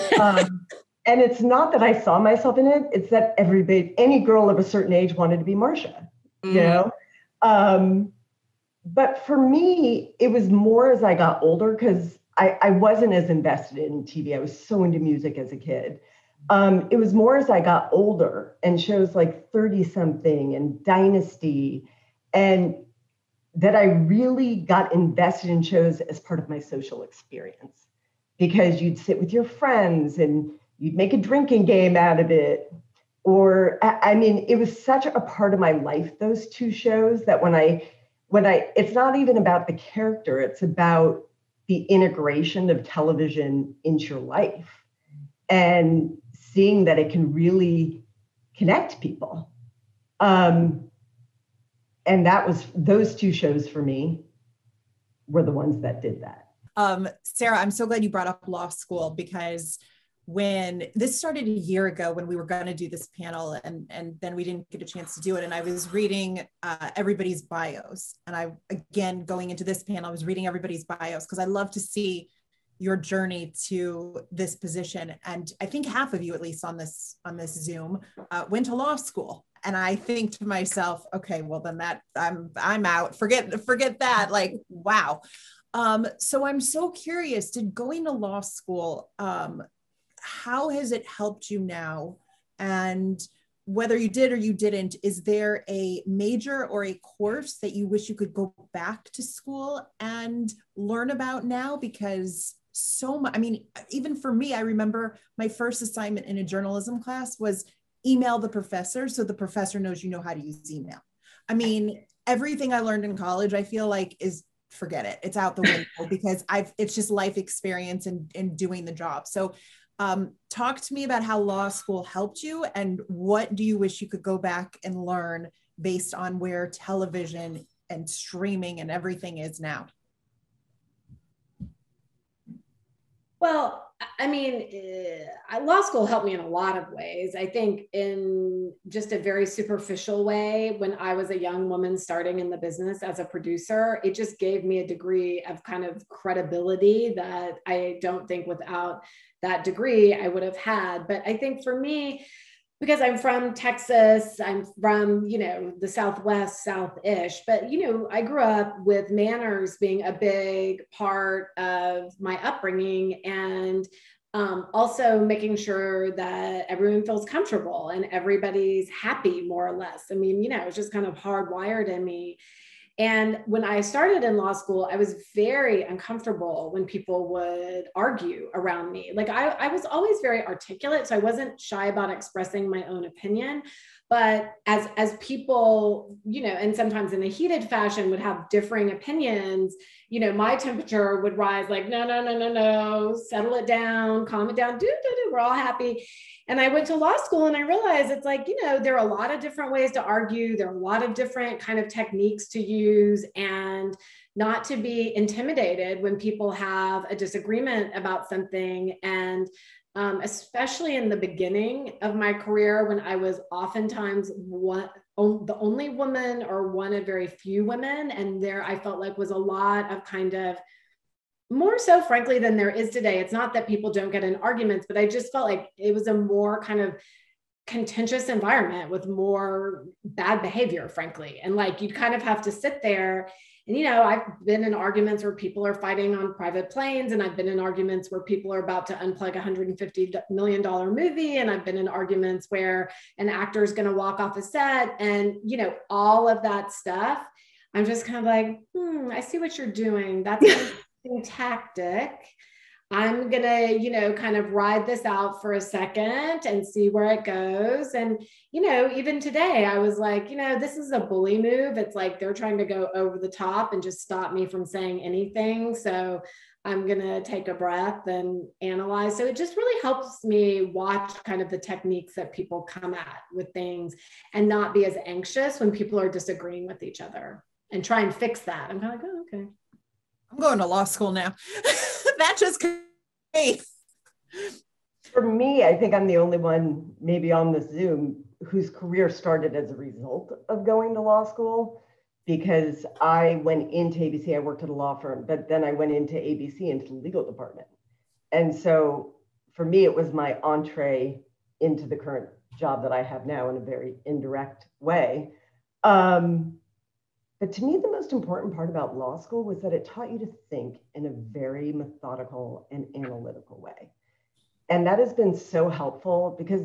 um, and it's not that I saw myself in it; it's that everybody, any girl of a certain age, wanted to be Marcia. Mm-hmm. You know. Um, but for me, it was more as I got older because I, I wasn't as invested in T V. I was so into music as a kid. Um, it was more as I got older and shows like thirty something and Dynasty, and that I really got invested in shows as part of my social experience, because you'd sit with your friends and you'd make a drinking game out of it. Or, I mean, it was such a part of my life, those two shows, that when I, when I, it's not even about the character, it's about the integration of television into your life. And seeing that it can really connect people. Um, and that was, those two shows for me were the ones that did that. Um, Sarah, I'm so glad you brought up law school, because when this started a year ago, when we were going to do this panel, and, and then we didn't get a chance to do it. And I was reading uh, everybody's bios. And I, again, going into this panel, I was reading everybody's bios because I love to see your journey to this position. And I think half of you, at least on this, on this Zoom, uh, went to law school. And I think to myself, okay, well then that I'm, I'm out, forget, forget that. Like, wow. Um, so I'm so curious, did going to law school, um, how has it helped you now? And whether you did or you didn't, is there a major or a course that you wish you could go back to school and learn about now? Because so much, I mean, even for me, I remember my first assignment in a journalism class was email the professor so the professor knows you know how to use email. I mean, everything I learned in college, I feel like is, forget it, it's out the window because I've, it's just life experience and, and doing the job. So um, talk to me about how law school helped you, and what do you wish you could go back and learn based on where television and streaming and everything is now? Well, I mean, uh, law school helped me in a lot of ways. I think in just a very superficial way, when I was a young woman starting in the business as a producer, it just gave me a degree of kind of credibility that I don't think without that degree I would have had. But I think for me, because I'm from Texas, I'm from, you know, the Southwest, South-ish, but, you know, I grew up with manners being a big part of my upbringing, and um, also making sure that everyone feels comfortable and everybody's happy, more or less. I mean, you know, it's just kind of hardwired in me. And when I started in law school, I was very uncomfortable when people would argue around me. Like I, I was always very articulate, so I wasn't shy about expressing my own opinion. But as, as people, you know, and sometimes in a heated fashion would have differing opinions, you know, my temperature would rise like, no, no, no, no, no, settle it down, calm it down, do, do, do, we're all happy. And I went to law school and I realized it's like, you know, there are a lot of different ways to argue. There are a lot of different kind of techniques to use, and not to be intimidated when people have a disagreement about something. And um, especially in the beginning of my career, when I was oftentimes one, the only woman or one of very few women, and there I felt like was a lot of kind of more so frankly than there is today. It's not that people don't get in arguments, but I just felt like it was a more kind of contentious environment with more bad behavior, frankly. And like, you kind of have to sit there. And, you know, I've been in arguments where people are fighting on private planes, and I've been in arguments where people are about to unplug a one hundred fifty million dollars movie. And I've been in arguments where an actor is going to walk off a set, and, you know, all of that stuff. I'm just kind of like, hmm, I see what you're doing. That's an interesting tactic. I'm going to, you know, kind of ride this out for a second and see where it goes. And, you know, even today, I was like, you know, this is a bully move. It's like they're trying to go over the top and just stop me from saying anything. So I'm going to take a breath and analyze. So it just really helps me watch kind of the techniques that people come at with things and not be as anxious when people are disagreeing with each other and try and fix that. I'm kind of like, oh, okay. I'm going to law school now. That just came. For me, I think I'm the only one maybe on this Zoom whose career started as a result of going to law school, because I went into A B C, I worked at a law firm, but then I went into A B C, into the legal department. And so for me, it was my entree into the current job that I have now in a very indirect way. Um, But to me, the most important part about law school was that it taught you to think in a very methodical and analytical way. And that has been so helpful, because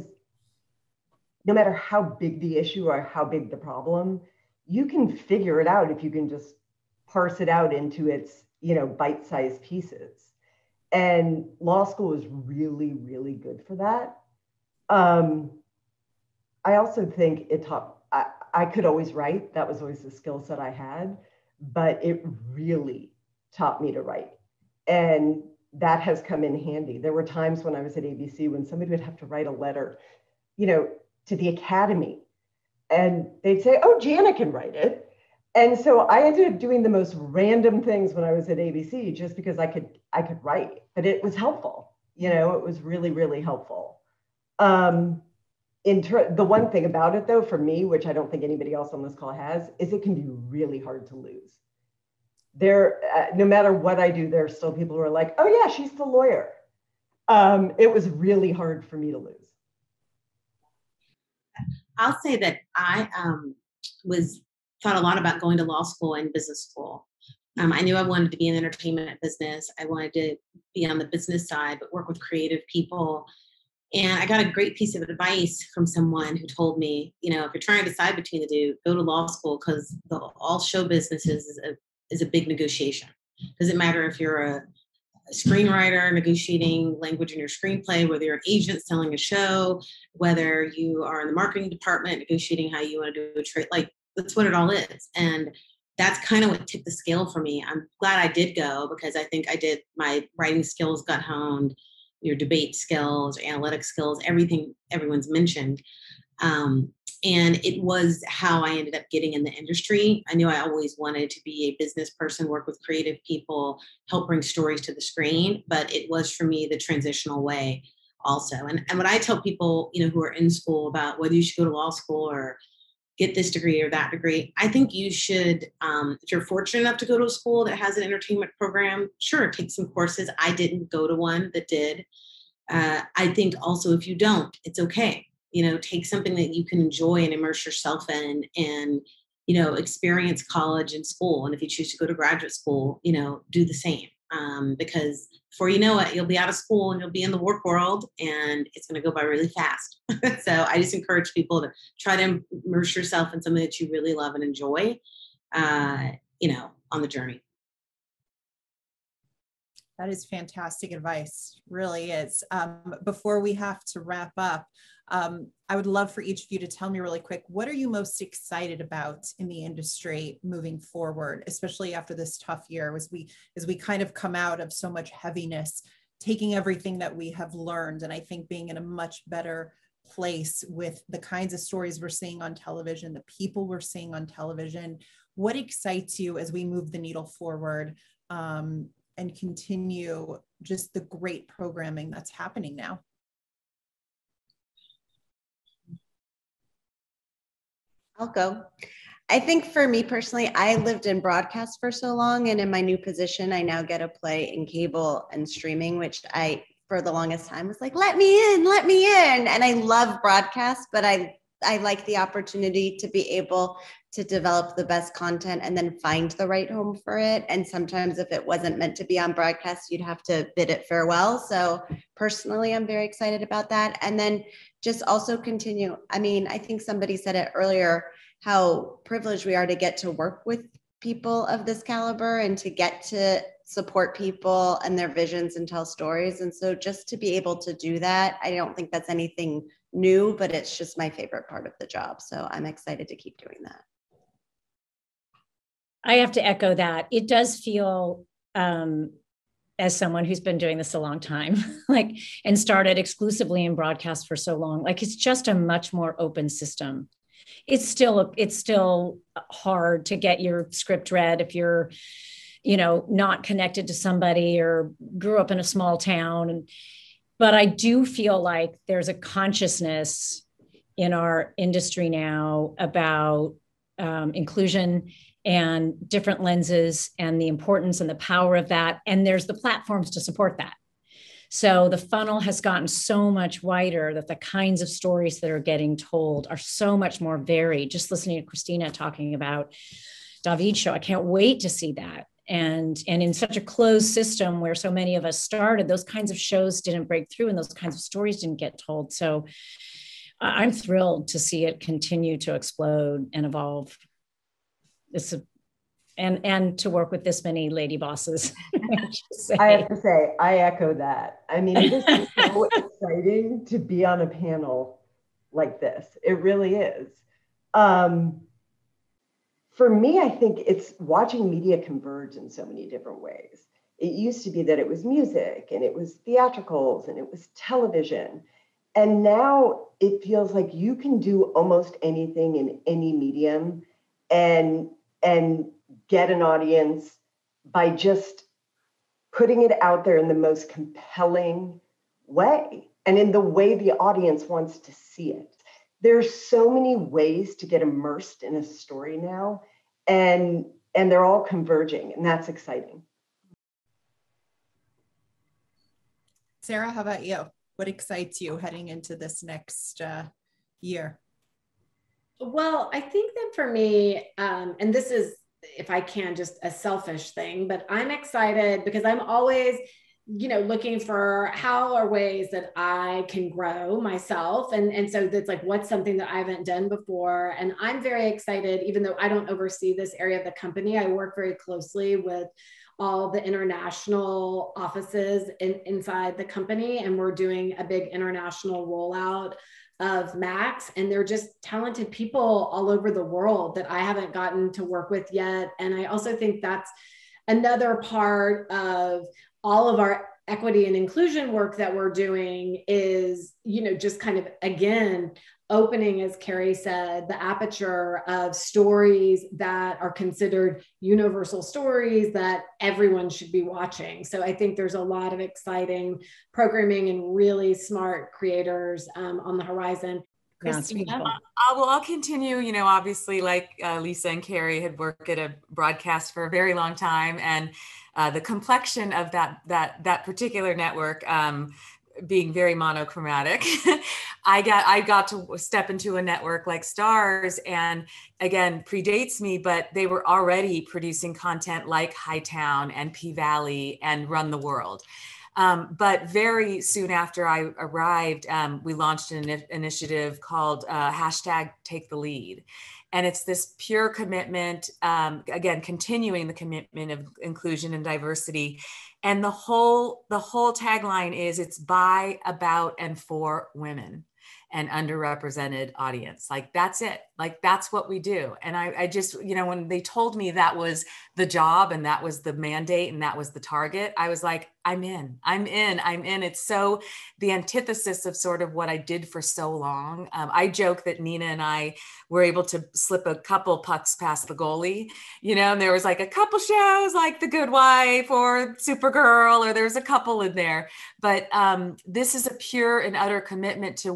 no matter how big the issue or how big the problem, you can figure it out if you can just parse it out into its, you know, bite-sized pieces. And law school is really, really good for that. Um, I also think it taught, I, I could always write. That was always the skill set I had, but it really taught me to write. And that has come in handy. There were times when I was at A B C when somebody would have to write a letter, you know, to the Academy, and they'd say, oh, Jana can write it. And so I ended up doing the most random things when I was at A B C, just because I could, I could write, but it was helpful. You know, it was really, really helpful. Um, In ter- the one thing about it, though, for me, which I don't think anybody else on this call has, is it can be really hard to lose. There, uh, no matter what I do, there are still people who are like, oh yeah, she's the lawyer. Um, it was really hard for me to lose. I'll say that I um, was thought a lot about going to law school and business school. Um, I knew I wanted to be in entertainment business. I wanted to be on the business side, but work with creative people. And I got a great piece of advice from someone who told me, you know, if you're trying to decide between the two, go to law school, because the all show businesses is a, is a big negotiation. Doesn't matter if you're a, a screenwriter negotiating language in your screenplay, whether you're an agent selling a show, whether you are in the marketing department negotiating how you want to do a trade, like that's what it all is. And that's kind of what tipped the scale for me. I'm glad I did go, because I think I did, my writing skills got honed, your debate skills, analytic skills, everything everyone's mentioned. Um, and it was how I ended up getting in the industry. I knew I always wanted to be a business person, work with creative people, help bring stories to the screen, but it was for me the transitional way also. And, and when I tell people, you know, who are in school about whether you should go to law school or get this degree or that degree, I think you should, um, if you're fortunate enough to go to a school that has an entertainment program, sure, take some courses. I didn't go to one that did. Uh, I think also if you don't, it's okay. You know, take something that you can enjoy and immerse yourself in, and, you know, experience college and school. And if you choose to go to graduate school, you know, do the same. Um, because before you know it, you'll be out of school and you'll be in the work world, and it's going to go by really fast. So I just encourage people to try to immerse yourself in something that you really love and enjoy, uh, you know, on the journey. That is fantastic advice, really is. Um, before we have to wrap up, um, I would love for each of you to tell me really quick, what are you most excited about in the industry moving forward, especially after this tough year, as we, as we kind of come out of so much heaviness, taking everything that we have learned, and I think being in a much better place with the kinds of stories we're seeing on television, the people we're seeing on television. What excites you as we move the needle forward, um, and continue just the great programming that's happening now? I'll go. I think for me personally, I lived in broadcast for so long, and in my new position, I now get to play in cable and streaming, which I, for the longest time, was like, let me in, let me in. And I love broadcast, but I, I like the opportunity to be able to develop the best content and then find the right home for it. And sometimes if it wasn't meant to be on broadcast, you'd have to bid it farewell. So personally, I'm very excited about that. And then just also continue. I mean, I think somebody said it earlier, how privileged we are to get to work with people of this caliber and to get to support people and their visions and tell stories. And so just to be able to do that, I don't think that's anything new, but it's just my favorite part of the job. So I'm excited to keep doing that. I have to echo that. It does feel, um, as someone who's been doing this a long time, like, and started exclusively in broadcast for so long, like it's just a much more open system. It's still, it's still hard to get your script read if you're, you know, not connected to somebody or grew up in a small town. And, but I do feel like there's a consciousness in our industry now about um, inclusion and different lenses and the importance and the power of that. And there's the platforms to support that. So the funnel has gotten so much wider that the kinds of stories that are getting told are so much more varied. Just listening to Christina talking about David's show, I can't wait to see that. And, and in such a closed system where so many of us started, those kinds of shows didn't break through and those kinds of stories didn't get told. So I'm thrilled to see it continue to explode and evolve. It's a, and and to work with this many lady bosses. I have to say, I echo that. I mean, it is so exciting to be on a panel like this. It really is. Um, for me, I think it's watching media converge in so many different ways. It used to be that it was music and it was theatricals and it was television. And now it feels like you can do almost anything in any medium and and get an audience by just putting it out there in the most compelling way and in the way the audience wants to see it. There's so many ways to get immersed in a story now, and and they're all converging, and that's exciting. Sarah, how about you? What excites you heading into this next uh, year? Well, I think that for me, um, and this is, if I can, just a selfish thing, but I'm excited because I'm always, you know, looking for how are ways that I can grow myself. And, and so that's like, what's something that I haven't done before? And I'm very excited, even though I don't oversee this area of the company, I work very closely with all the international offices in, inside the company. And we're doing a big international rollout of Max, and they're just talented people all over the world that I haven't gotten to work with yet. And I also think that's another part of all of our equity and inclusion work that we're doing is, you know, just kind of, again, opening, as Karey said, the aperture of stories that are considered universal stories that everyone should be watching. So I think there's a lot of exciting programming and really smart creators um, on the horizon. Christina? Uh, well, I'll continue, you know, obviously like uh, Lisa and Karey had worked at a broadcast for a very long time, and uh, the complexion of that, that, that particular network um, being very monochromatic, I got I got to step into a network like Starz, and again, predates me, but they were already producing content like Hightown and P-Valley and Run the World. Um, but very soon after I arrived, um, we launched an initiative called uh, hashtag Take the Lead. And it's this pure commitment, um, again, continuing the commitment of inclusion and diversity. And the whole, the whole tagline is it's by, about, and for women and underrepresented audience. Like, that's it. Like, that's what we do. And I, I just, you know, when they told me that was the job and that was the mandate and that was the target, I was like, I'm in, I'm in, I'm in. It's so the antithesis of sort of what I did for so long. Um, I joke that Nina and I were able to slip a couple pucks past the goalie, you know, and there was like a couple shows like The Good Wife or Supergirl, or there was a couple in there. But um, this is a pure and utter commitment to women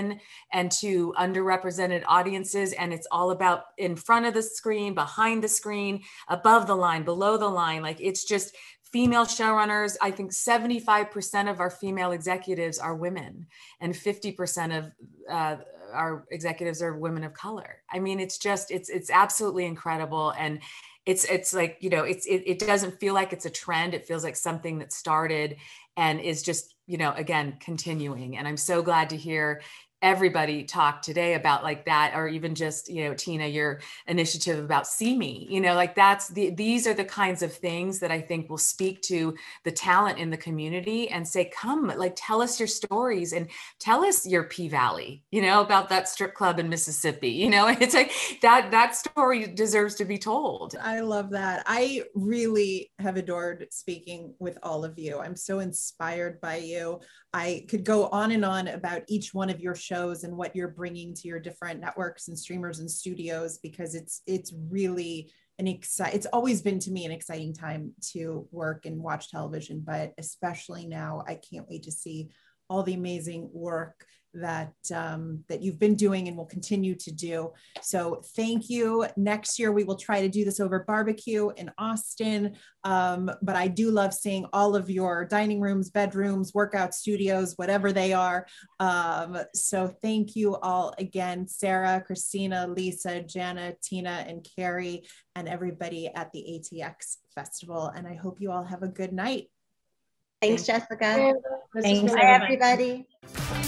women and to underrepresented audiences. And it's all about in front of the screen, behind the screen, above the line, below the line. Like, it's just female showrunners. I think seventy-five percent of our female executives are women, and fifty percent of uh, our executives are women of color. I mean, it's just, it's, it's absolutely incredible. And it's, it's like, you know, it's, it, it doesn't feel like it's a trend. It feels like something that started and is just, you know, again, continuing. And I'm so glad to hear everybody talk today about like that, or even just, you know, Tina, your initiative about See Me, you know, like that's the, these are the kinds of things that I think will speak to the talent in the community and say, come, like, tell us your stories and tell us your P-Valley, you know, about that strip club in Mississippi, you know, it's like that, that story deserves to be told. I love that. I really have adored speaking with all of you. I'm so inspired by you. I could go on and on about each one of your shows and what you're bringing to your different networks and streamers and studios, because it's it's really an exciting, it's always been to me an exciting time to work and watch television, but especially now, I can't wait to see all the amazing work that um, that you've been doing and will continue to do. So thank you. Next year, we will try to do this over barbecue in Austin. Um, but I do love seeing all of your dining rooms, bedrooms, workout studios, whatever they are. Um, so thank you all again, Sarah, Christina, Lisa, Jana, Tina, and Karey, and everybody at the A T X Festival. And I hope you all have a good night. Thanks, Jessica. Thanks, Bye, everybody.